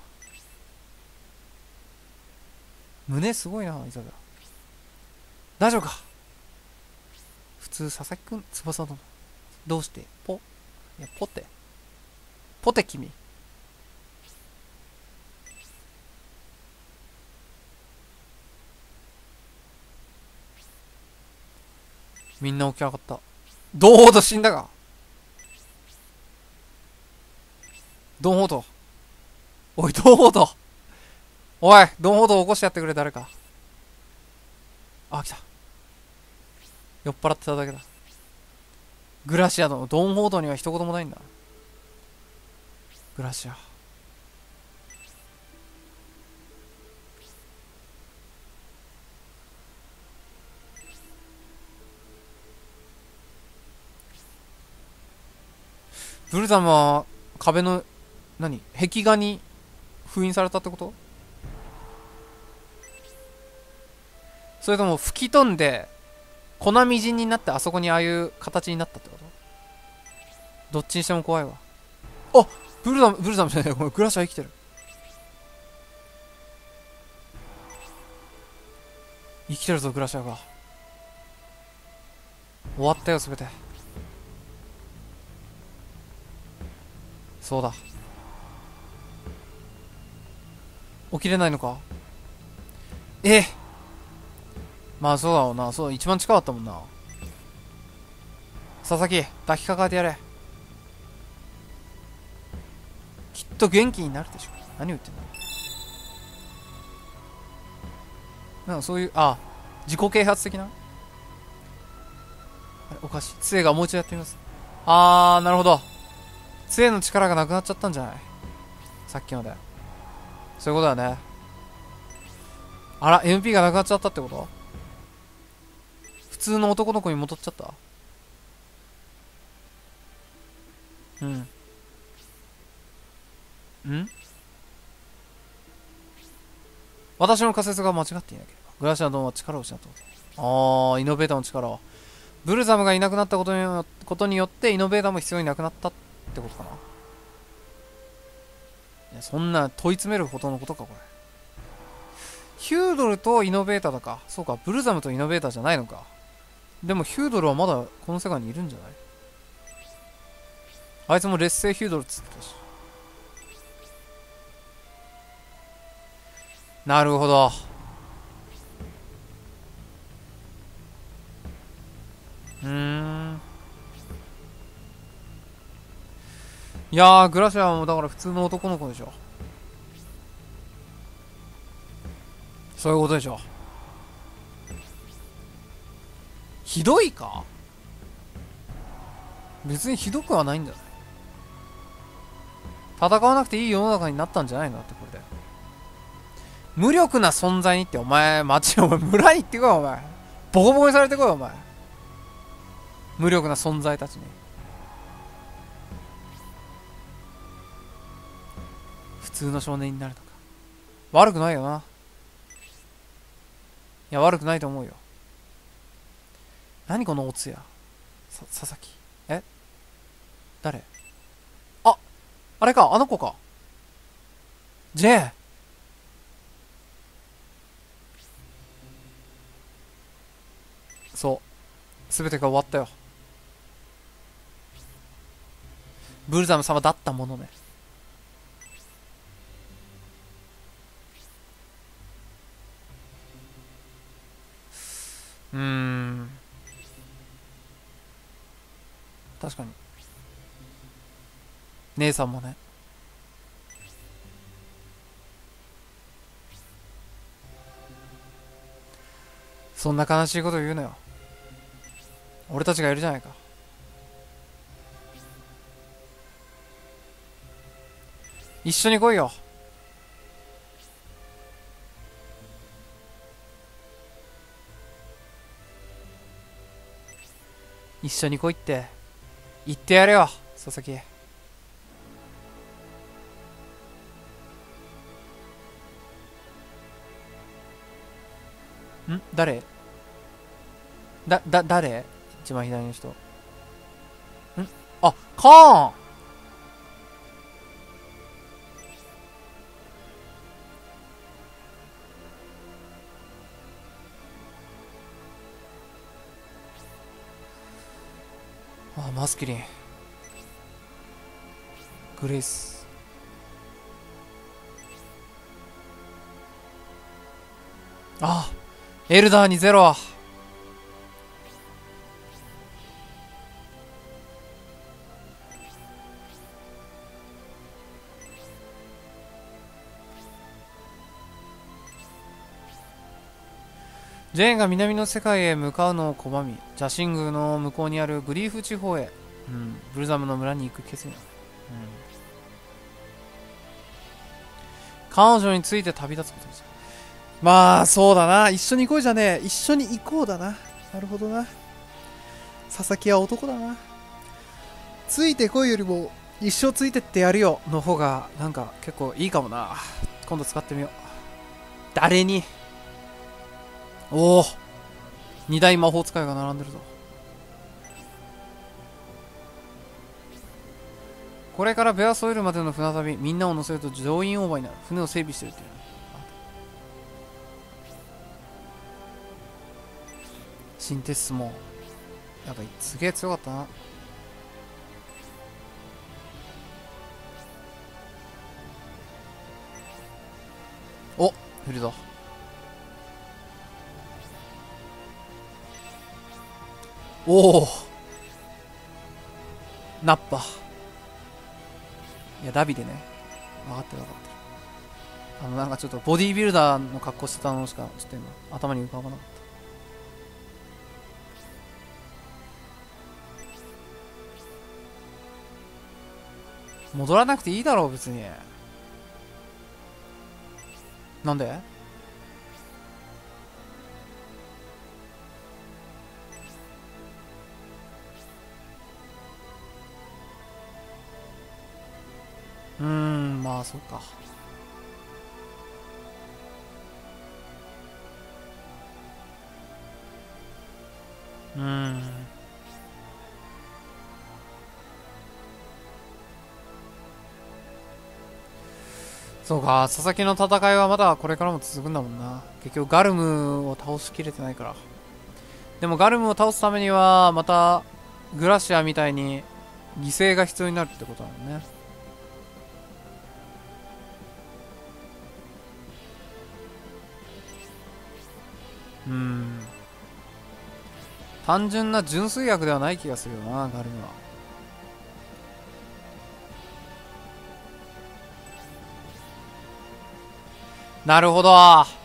A: 胸すごいな、イザベラ。大丈夫か。普通、佐々木くん、翼殿。どうしてポいや、ポテ。ポテ君。みんな起き上がった。ドンホート死んだか。ドンホート。おい、ドンホート。おい、ドンホートを起こしてやってくれ、誰か。あ、来た。酔っ払ってただけだ。グラシアのドンホートには一言もないんだ。グラシア。ブルザムは壁の壁画に封印されたってこと？それとも吹き飛んで粉みじんになってあそこにああいう形になったってこと？どっちにしても怖いわ。あ、ブルザムじゃない、ごめん、グラシア生きてる。生きてるぞ、グラシアが。終わったよ、すべて。そうだ。起きれないのか？まあそうだろうな。そう、一番近かったもんな。佐々木、抱きかかえてやれ。きっと元気になるでしょ。何を言ってんだ。なんかそういう、自己啓発的な、あれ、おかしい。杖がもう一度やってみます。なるほど。杖の力がなくなっちゃったんじゃない？さっきまで。そういうことだね。あら、MP がなくなっちゃったってこと？普通の男の子に戻っちゃった？うん。私の仮説が間違っていなければ、グラシアドンは力を失ったこと。イノベーターの力を。ブルザムがいなくなったことによって、イノベーターも必要になくなったってことかな。いや、そんな問い詰めるほどのことか、これ。ヒュードルとイノベーターだか。そうか、ブルザムとイノベーターじゃないのか。でもヒュードルはまだこの世界にいるんじゃない？あいつも劣勢ヒュードルっつってたし。なるほど。いやー、グラシアはもうだから普通の男の子でしょ。そういうことでしょ。ひどいか？別にひどくはないんじゃない？戦わなくていい世の中になったんじゃないの？だってこれで。無力な存在にって、お前、町、お前、村に行ってこい、お前。ボコボコにされてこい、お前。無力な存在たちに。普通の少年になるのか。悪くないよな。 いや、悪くないと思うよ。何このおつや。佐々木。え誰？あ、あれか、あの子か。J。そう。すべてが終わったよ。ブルザム様だったものね。確かに。姉さんもね。そんな悲しいこと言うのよ。俺たちがいるじゃないか。一緒に来いよ。一緒に来いって言ってやれよ、佐々木。誰？誰？一番左の人。あ、カーン。あ、マスキリン。グレイス。あ、エルダーにゼロ。ジェーンが南の世界へ向かうのを拒み、ジャシングの向こうにあるグリーフ地方へ、ブルザムの村に行く決意だ。彼女について旅立つことです。まあ、そうだな。一緒に行こうじゃねえ。一緒に行こうだな。なるほどな。佐々木は男だな。ついてこいよりも、一生ついてってやるよの方が、なんか結構いいかもな。今度使ってみよう。誰に？おお、二大魔法使いが並んでるぞ。これからベアソイルまでの船旅、みんなを乗せると乗員オーバーになる。船を整備してるっていう。新テスもやっぱりすげえ強かったな。お、フルド。おお、ナッパ。いや、ダビでね。分かってる分かってる。なんかちょっとボディービルダーの格好してたのしか、ちょっと今、頭に浮かばなかった。戻らなくていいだろう、別に。なんで？まあ、そっか。そうか、佐々木の戦いはまだこれからも続くんだもんな。結局ガルムを倒しきれてないから。でもガルムを倒すためには、また、グラシアみたいに犠牲が必要になるってことだもんね。単純な純粋薬ではない気がするよな、ガルムは。なるほど。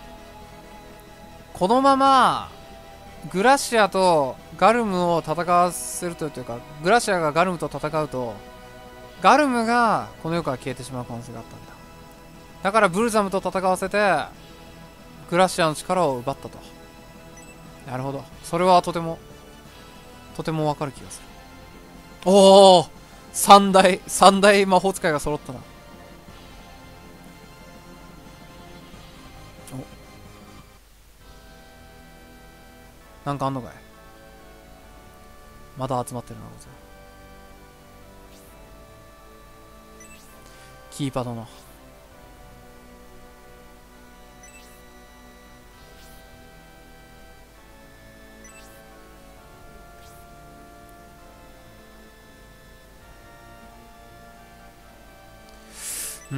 A: このまま、グラシアとガルムを戦わせるというか、グラシアがガルムと戦うと、ガルムがこの世から消えてしまう可能性があったんだ。だからブルザムと戦わせて、グラシアの力を奪ったと。なるほど。それはとてもわかる気がする。おお、三大魔法使いが揃ったな。 なんかあんのかい。まだ集まってるなこいつ。キーパーだな。うん。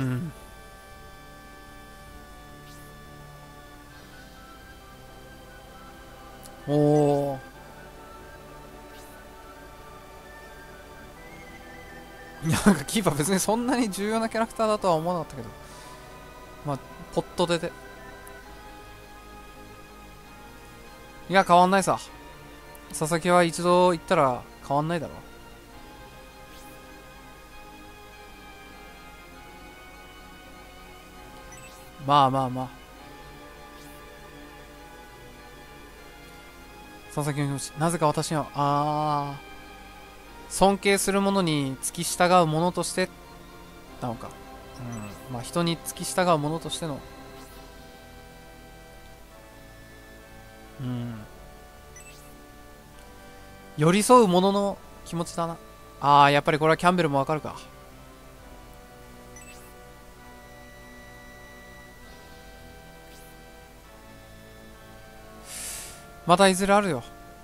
A: おお。いや、なんかキーパー別にそんなに重要なキャラクターだとは思わなかったけど。まあ、ポットで。いや、変わんないさ。佐々木は一度行ったら変わんないだろ。まあまあまあ。佐々木の気持ち。なぜか私は、尊敬する者に付き従う者としてなのか。うん。まあ人に付き従う者としての。うん。寄り添う者の気持ちだな。やっぱりこれはキャンベルもわかるか。またいずれあるよ。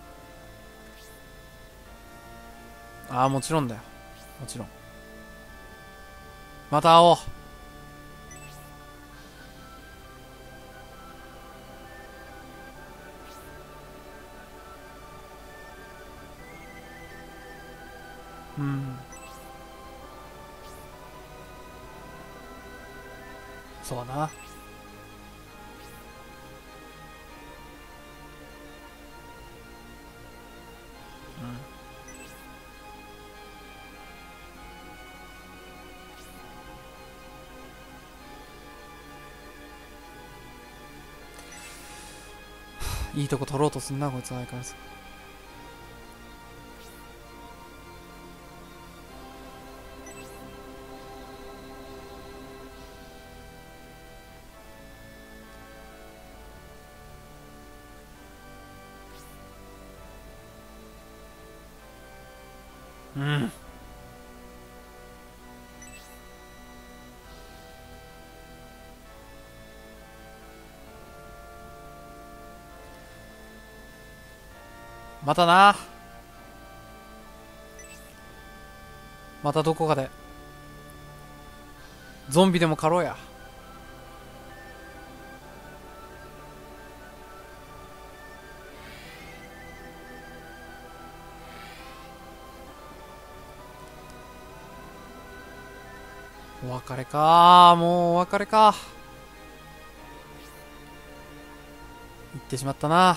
A: もちろんだよ。もちろん。また会おう。うん。そうだな。いいとこ取ろうとすんな、こいつは相変わらず。うん。またな。またどこかで。ゾンビでも狩ろうや。お別れか。もうお別れか。行ってしまったな。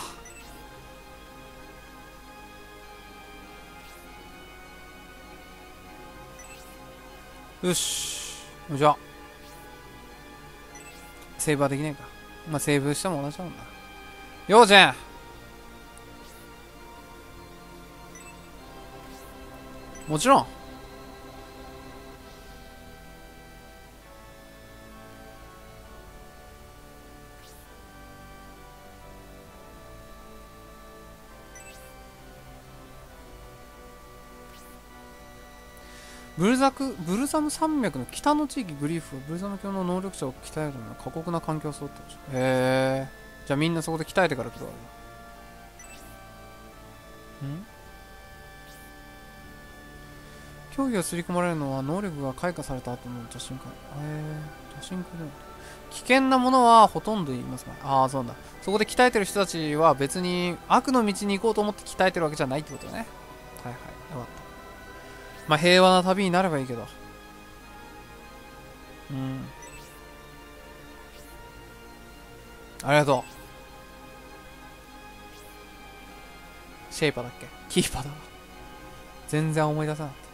A: よし。じゃあ、セーブはできねえか。まあ、セーブしても同じなんだ。ようちゃん。もちろん。ブルザム山脈の北の地域グリーフはブルザム教の能力者を鍛えるための過酷な環境を育ってほしい。へえ。じゃあみんなそこで鍛えてから来るわけだ。競技を刷り込まれるのは能力が開花された後の邪神化。邪神化でも。危険なものはほとんどいますか。そうなんだ。そこで鍛えてる人たちは別に悪の道に行こうと思って鍛えてるわけじゃないってことね。はいはい。よかった。まあ平和な旅になればいいけど。うん。ありがとう。シェイパーだっけ。キーパーだわ。全然思い出さなかった。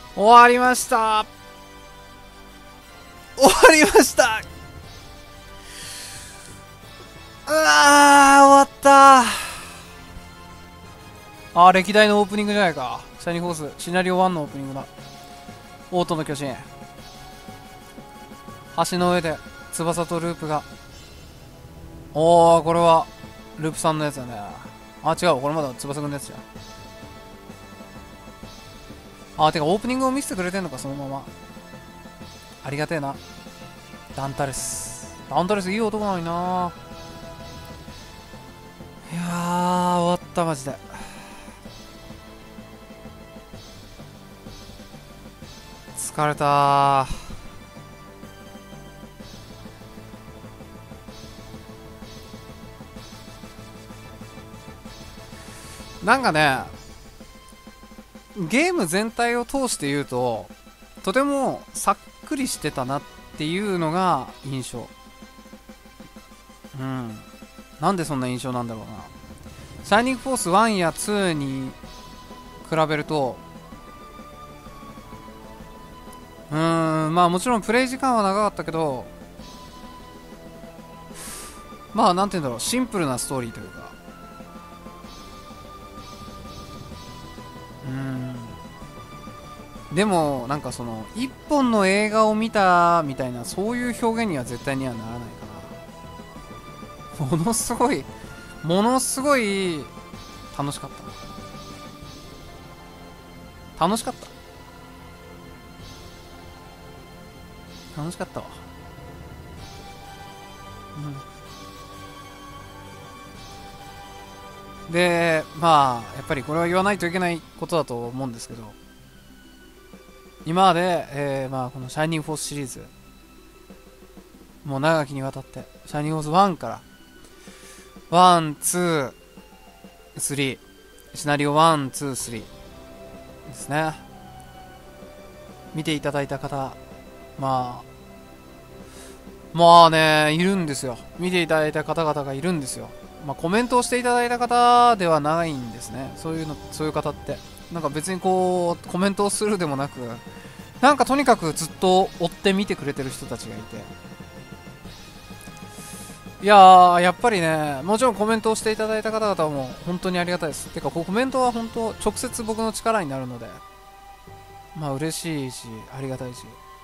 A: 終わりました。終わりました。うわー、終わった。歴代のオープニングじゃないか。シャイニーフォースシナリオ1のオープニングだ。オートの巨人。橋の上で翼とループが。これはループさんのやつだね。違う、これまだ翼くんのやつじゃん。てかオープニングを見せてくれてんのか、そのまま。ありがてえな。ダンタレスいい男なのにな。いやー、終わったマジで。疲れたー。なんかね、ゲーム全体を通して言うととてもさっくりしてたなっていうのが印象。なんでそんな印象なんだろうな。シャイニングフォース1や2に比べるとまあもちろんプレイ時間は長かったけど、まあなんて言うんだろう、シンプルなストーリーというか、でもなんかその一本の映画を見たみたいな、そういう表現には絶対にはならないかな。ものすごい楽しかった。楽しかったわ。で、まあやっぱりこれは言わないといけないことだと思うんですけど、今まで、まあこのシャイニングフォースシリーズ、もう長きにわたってシャイニングフォース1から1、2、3、シナリオ1、2、3ですね。見ていただいた方、まあね、いるんですよ。見ていただいた方々がいるんですよ。コメントをしていただいた方ではないんですね。そういう方って。なんか別にこう、コメントをするでもなく、なんかとにかくずっと追って見てくれてる人たちがいて。いやー、やっぱりね、もちろんコメントをしていただいた方々も本当にありがたいです。てか、コメントは本当、直接僕の力になるので、まあ嬉しいし、ありがたいし。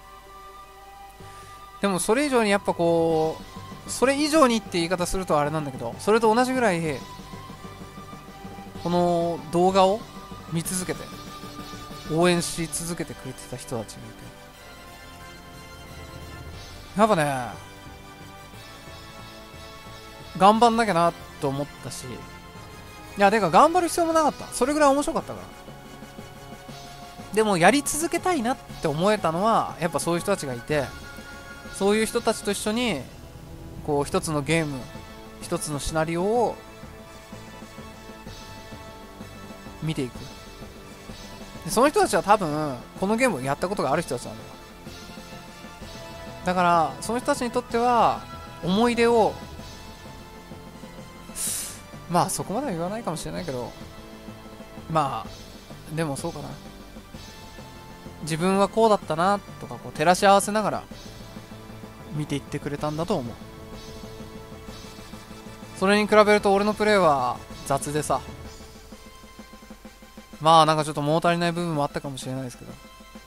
A: でもそれ以上にやっぱこう、それ以上にって言い方するとあれなんだけど、それと同じぐらい、この動画を見続けて、応援し続けてくれてた人たちがいて、やっぱね、頑張んなきゃなと思ったし、いや、てか頑張る必要もなかった。それぐらい面白かったから。でもやり続けたいなって思えたのは、やっぱそういう人たちがいて、そういう人たちと一緒に、こう一つのゲーム、一つのシナリオを見ていく。でその人たちは多分、このゲームをやったことがある人たちなんだよ。だから、その人たちにとっては、思い出を、まあそこまでは言わないかもしれないけど、まあ、でもそうかな。自分はこうだったなとか、こう照らし合わせながら見ていってくれたんだと思う。それに比べると俺のプレイは雑でさ、まあなんかちょっと物足りない部分もあったかもしれないですけど、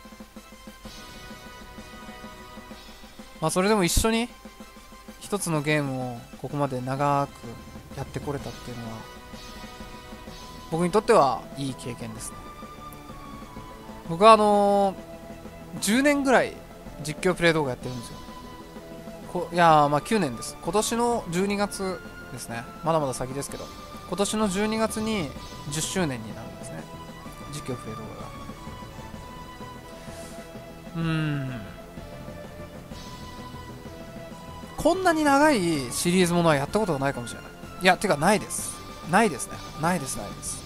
A: まあそれでも一緒に一つのゲームをここまで長くやってこれたっていうのは、僕にとってはいい経験ですね。僕は10年ぐらい実況プレイ動画やってるんですよ。いやー、まあ9年です。今年の12月ですね。まだまだ先ですけど、今年の12月に10周年になるんですね、実況プレイ動画が。こんなに長いシリーズものはやったことがないかもしれない。いや、てかないです。ないですね。ないです。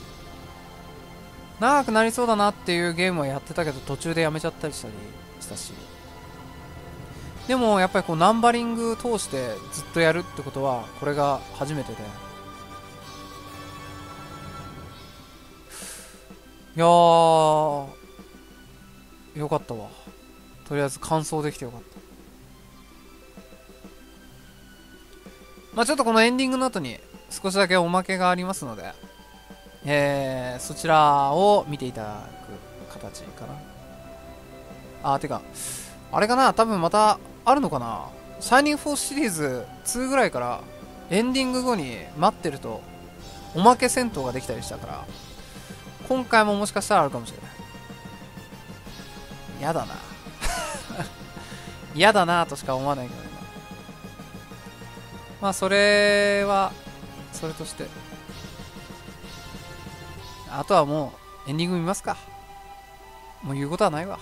A: 長くなりそうだなっていうゲームはやってたけど、途中でやめちゃったりしたし。でもやっぱりこうナンバリング通してずっとやるってことは、これが初めてで。いやー、 よかったわ。とりあえず完走できてよかった。まあちょっとこのエンディングの後に少しだけおまけがありますので、そちらを見ていただく形かな。てか、あれかな、多分またあるのかな。シャイニング4シリーズ2ぐらいからエンディング後に待ってるとおまけ戦闘ができたりしたから、今回ももしかしたらあるかもしれない。やだな。嫌だなとしか思わないけどね。まあそれはそれとして、あとはもうエンディング見ますか。もう言うことはないわ。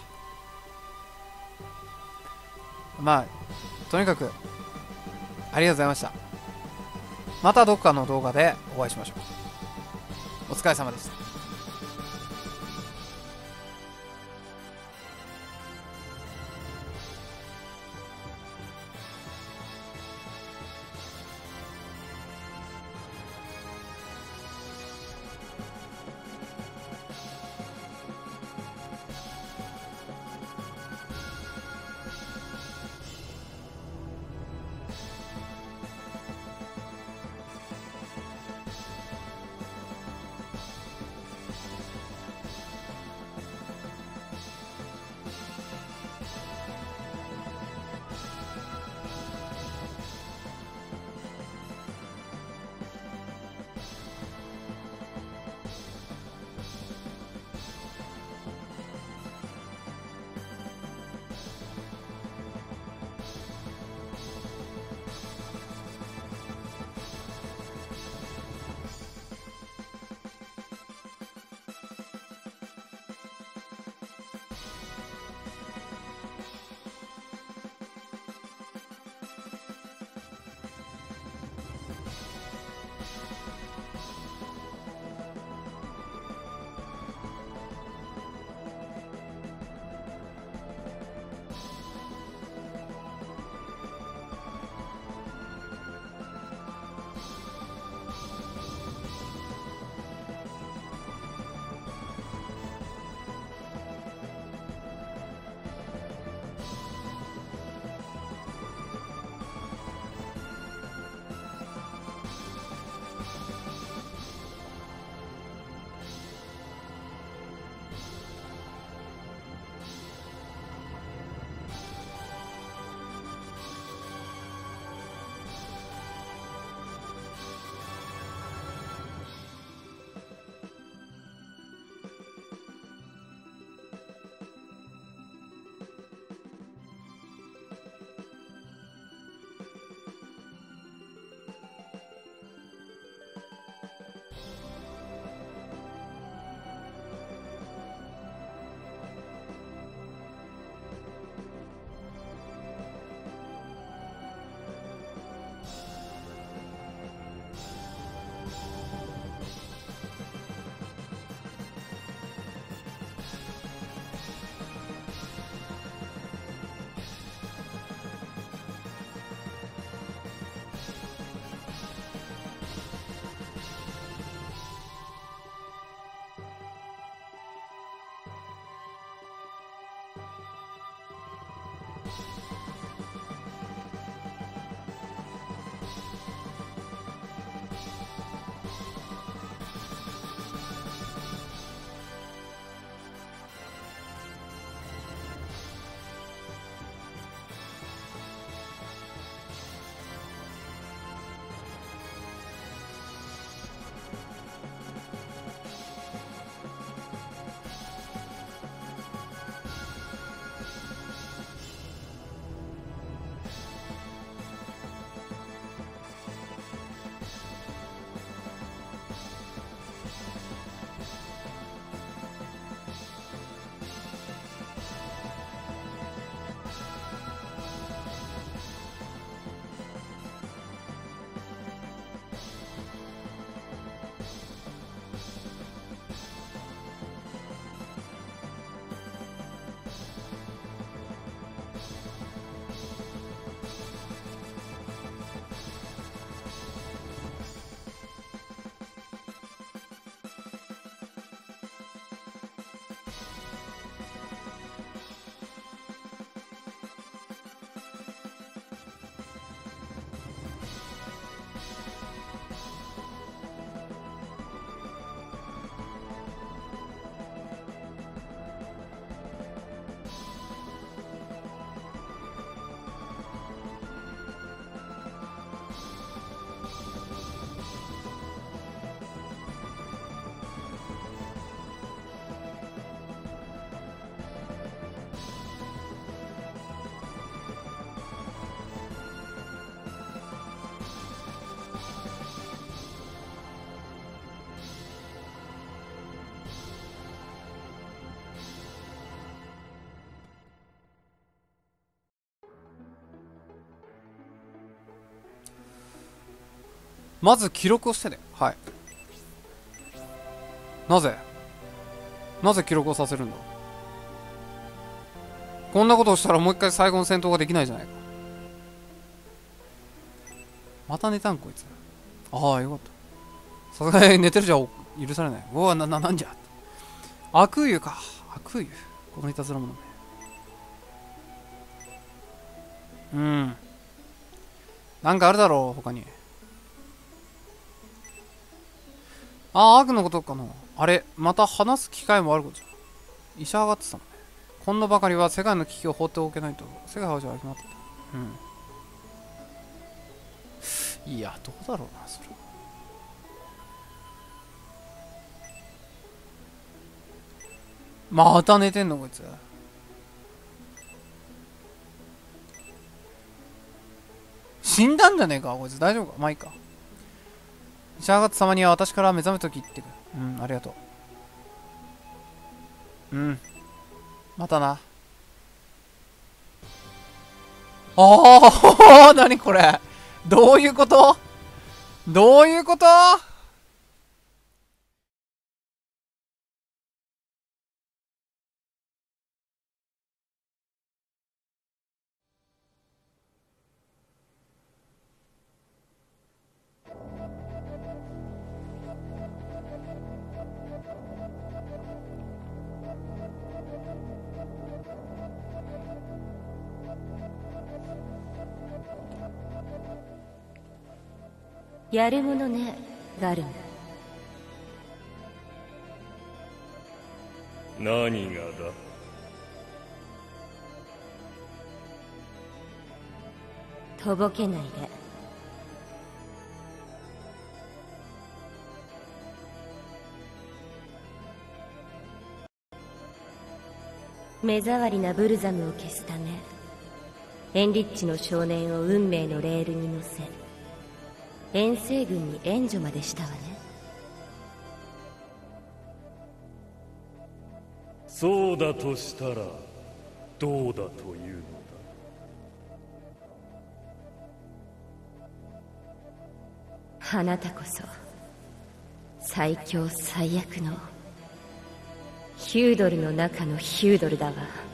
A: まあとにかくありがとうございました。またどっかの動画でお会いしましょう。お疲れ様でした。 まず記録をしてね。はい。なぜ記録をさせるんだ。こんなことをしたらもう一回最後の戦闘ができないじゃないか。また寝たんこいつ。ああ、よかった。さすがに寝てるじゃ許されない。うわ、なんじゃ。悪湯か。悪湯。このいたずら者ね。うん。なんかあるだろう、他に。ああ、悪のことかな。あれ、また話す機会もあることじゃん。医者上がってたもんね。こんなばかりは世界の危機を放っておけないと。世界はじゃあ決まってた。うん。いや、どうだろうな、それ。また寝てんのこいつ。死んだんじゃねえかこいつ。大丈夫か。まあいいか。医者上がって様には私から目覚めとき言ってく。うん、ありがとう。うん。またな。ああ何これ。どういうこと。どういうこと。
B: やるものね、ガルム。
C: 何がだ。
B: とぼけないで。目障りなブルザムを消すため、エンリッチの少年を運命のレールに乗せ、遠征軍に援助までしたわね。
C: そうだとしたらどうだというのだ。
B: あなたこそ最強最悪のヒュードルの中のヒュードルだわ。